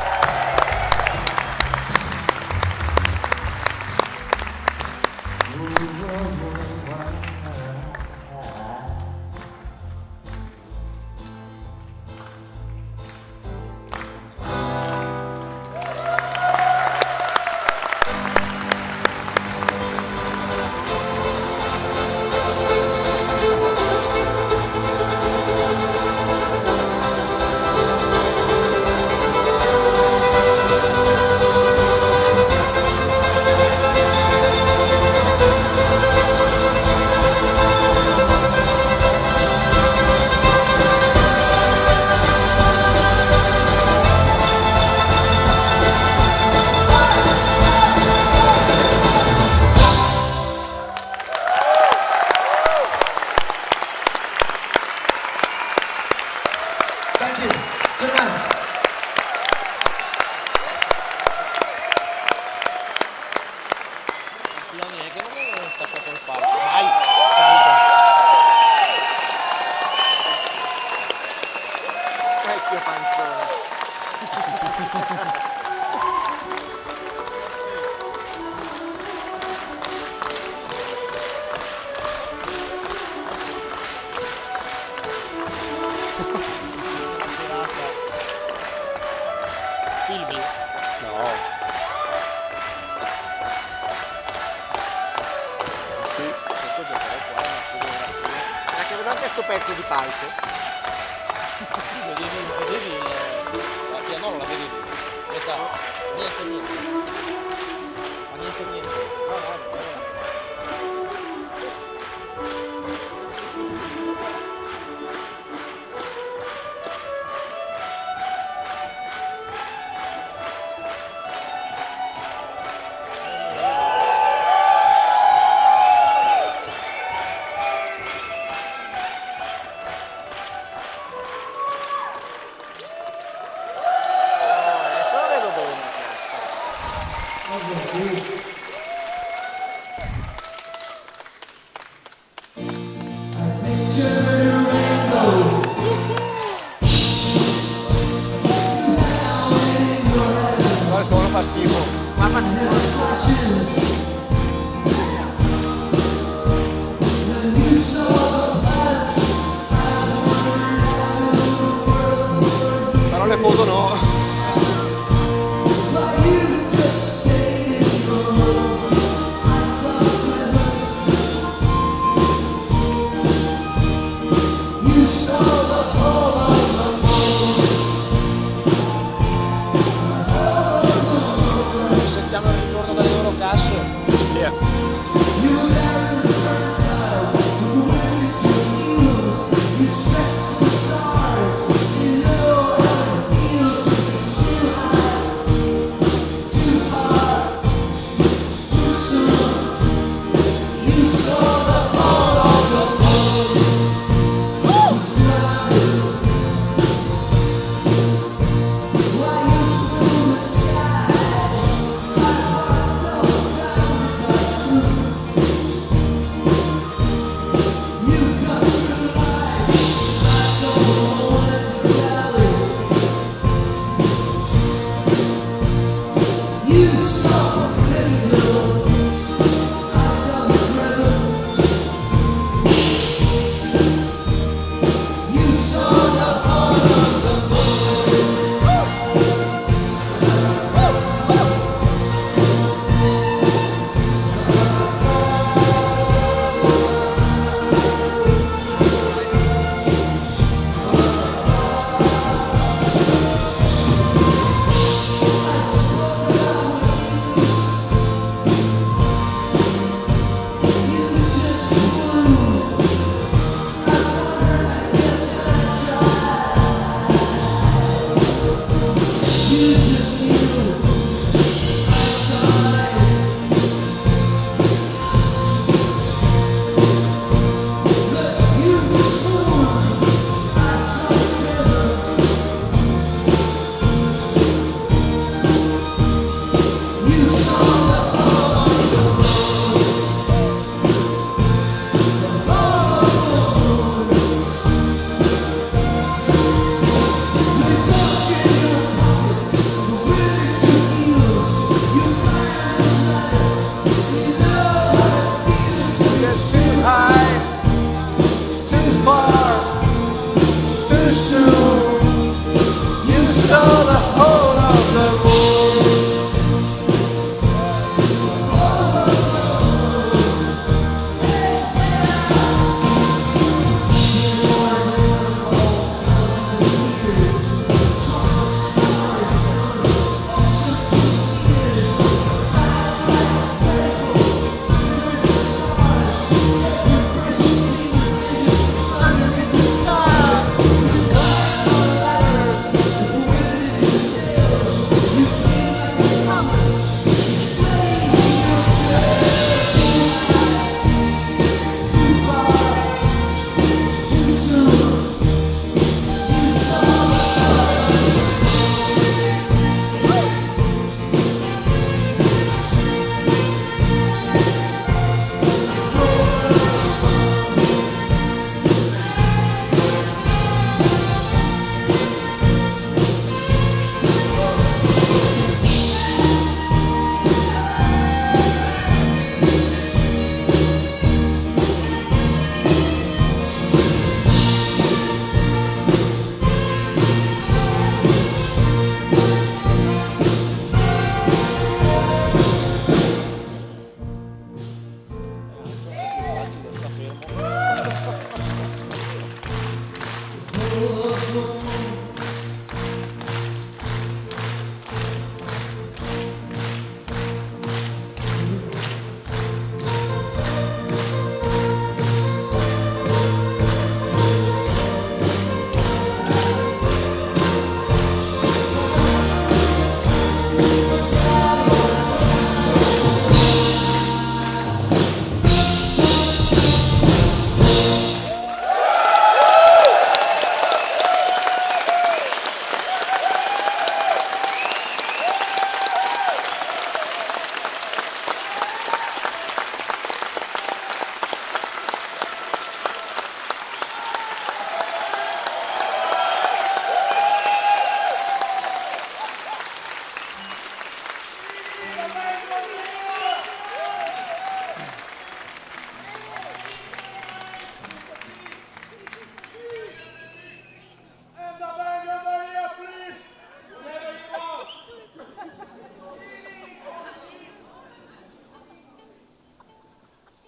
Thank you. Good night. Che non è staccato il palco. Vai! Canta! Vecchio panzone. Filmi? No. Sì, Questo giocare qua è una fotografia. anche vedo anche sto pezzo di palco. Vedevi la pianola, la vedevi? Metà. Niente. Ma niente. No. Il suono fa schifo. Ma fa schifo. Però le foto no. Sentiamo il ritorno dalle loro casse.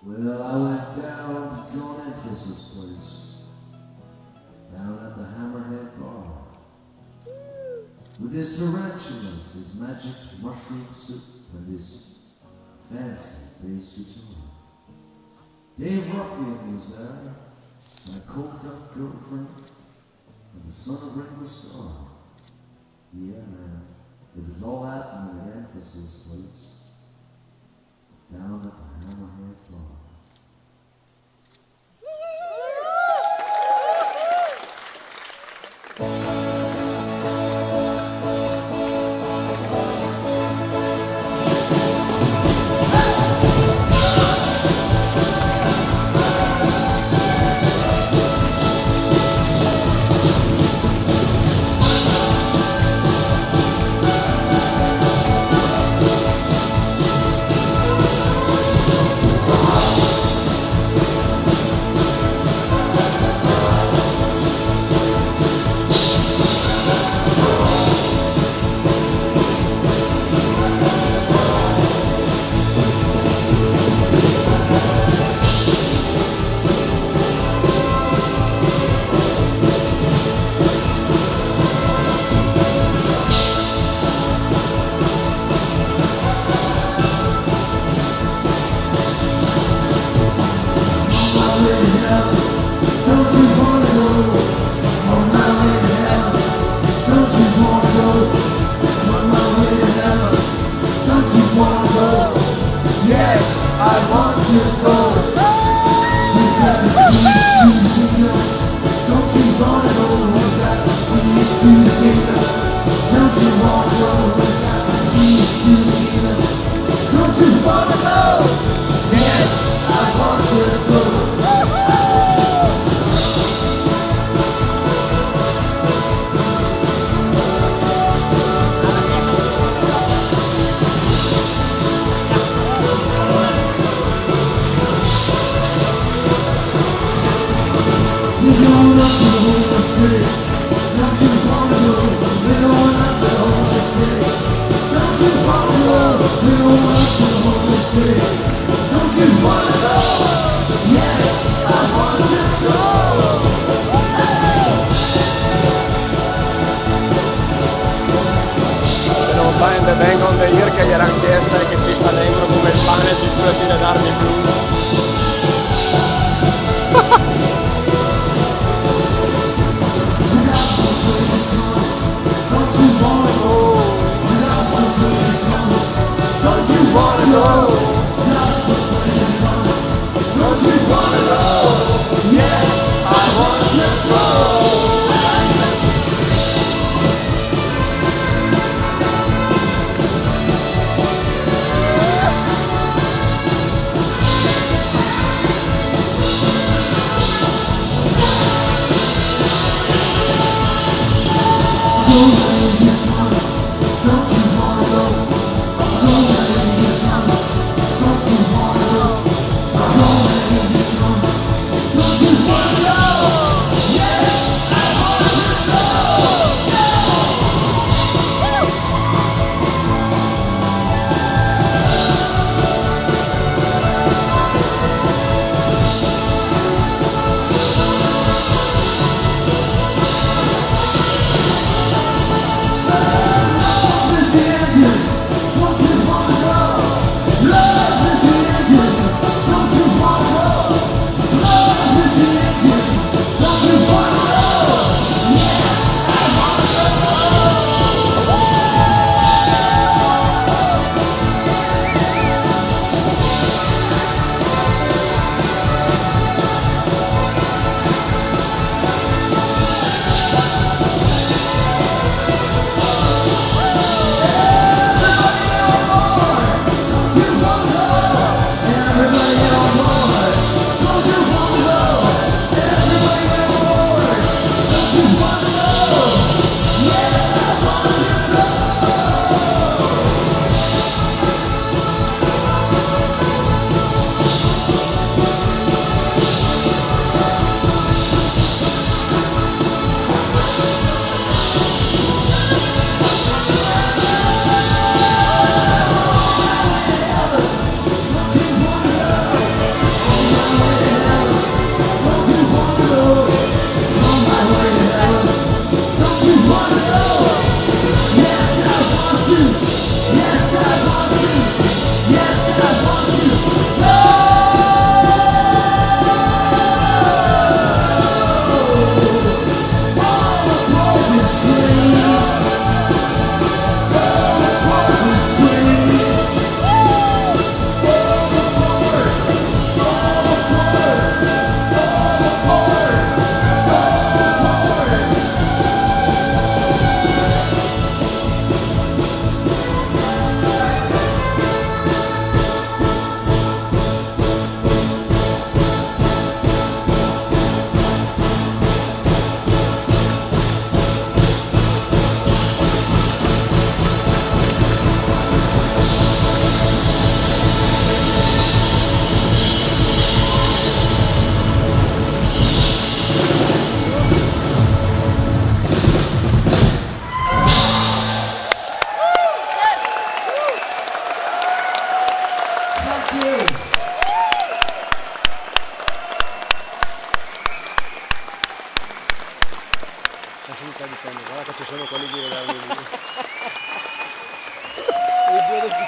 Well, I went down to John Entwis's place, down at the Hammerhead Bar, with his tarantulas, his magic mushroom soup, and his fancy bass guitar. Dave Ruffian was there, my coked-up girlfriend, and the son of Ringo Starr. Yeah, man, it was all happening at Entwis's place, down at the Hammerhead Bar. Vengono da ir che gli era chiesta e che ci sta dentro come il pane di figurati da darmi blu.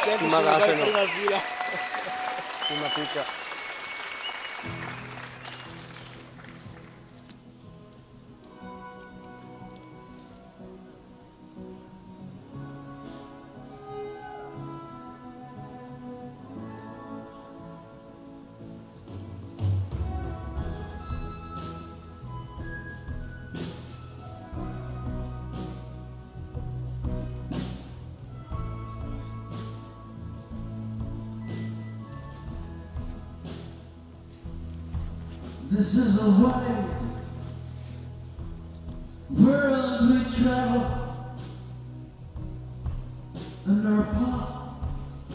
accenti Prima sono in d'asino. prima fila. Una picca. This is a wide world we travel, and our paths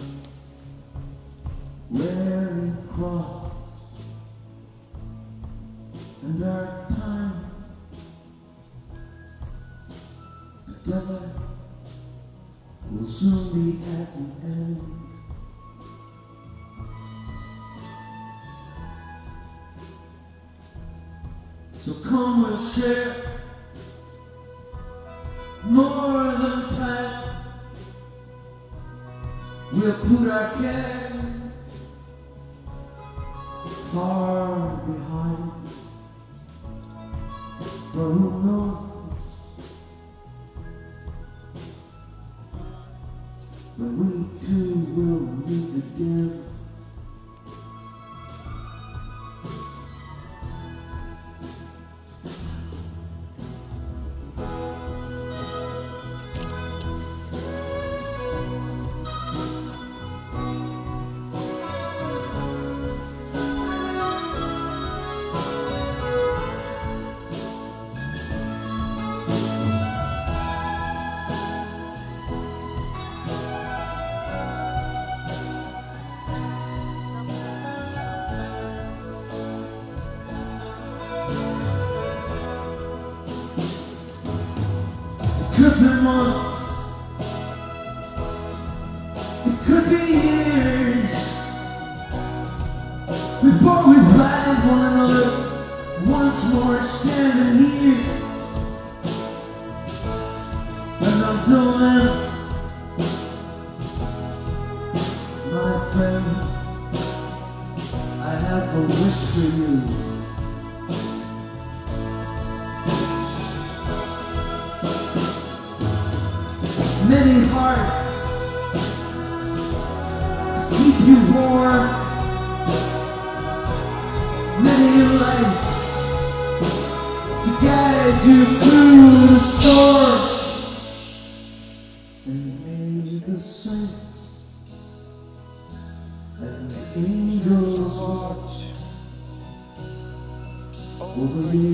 rarely cross, and our time together will soon be at an end. So come, we'll share more than time. We'll put our cares far behind. For who knows when we too will meet again. Could be months, it could be years before we find one another once more standing here. And until then, my friend, I have a wish for you. Many hearts to keep you warm, many lights to guide you through the storm, and may the saints and the angels watch over you.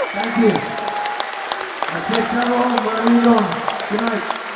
Thank you. That's it, come on, wherever you're going. Good night.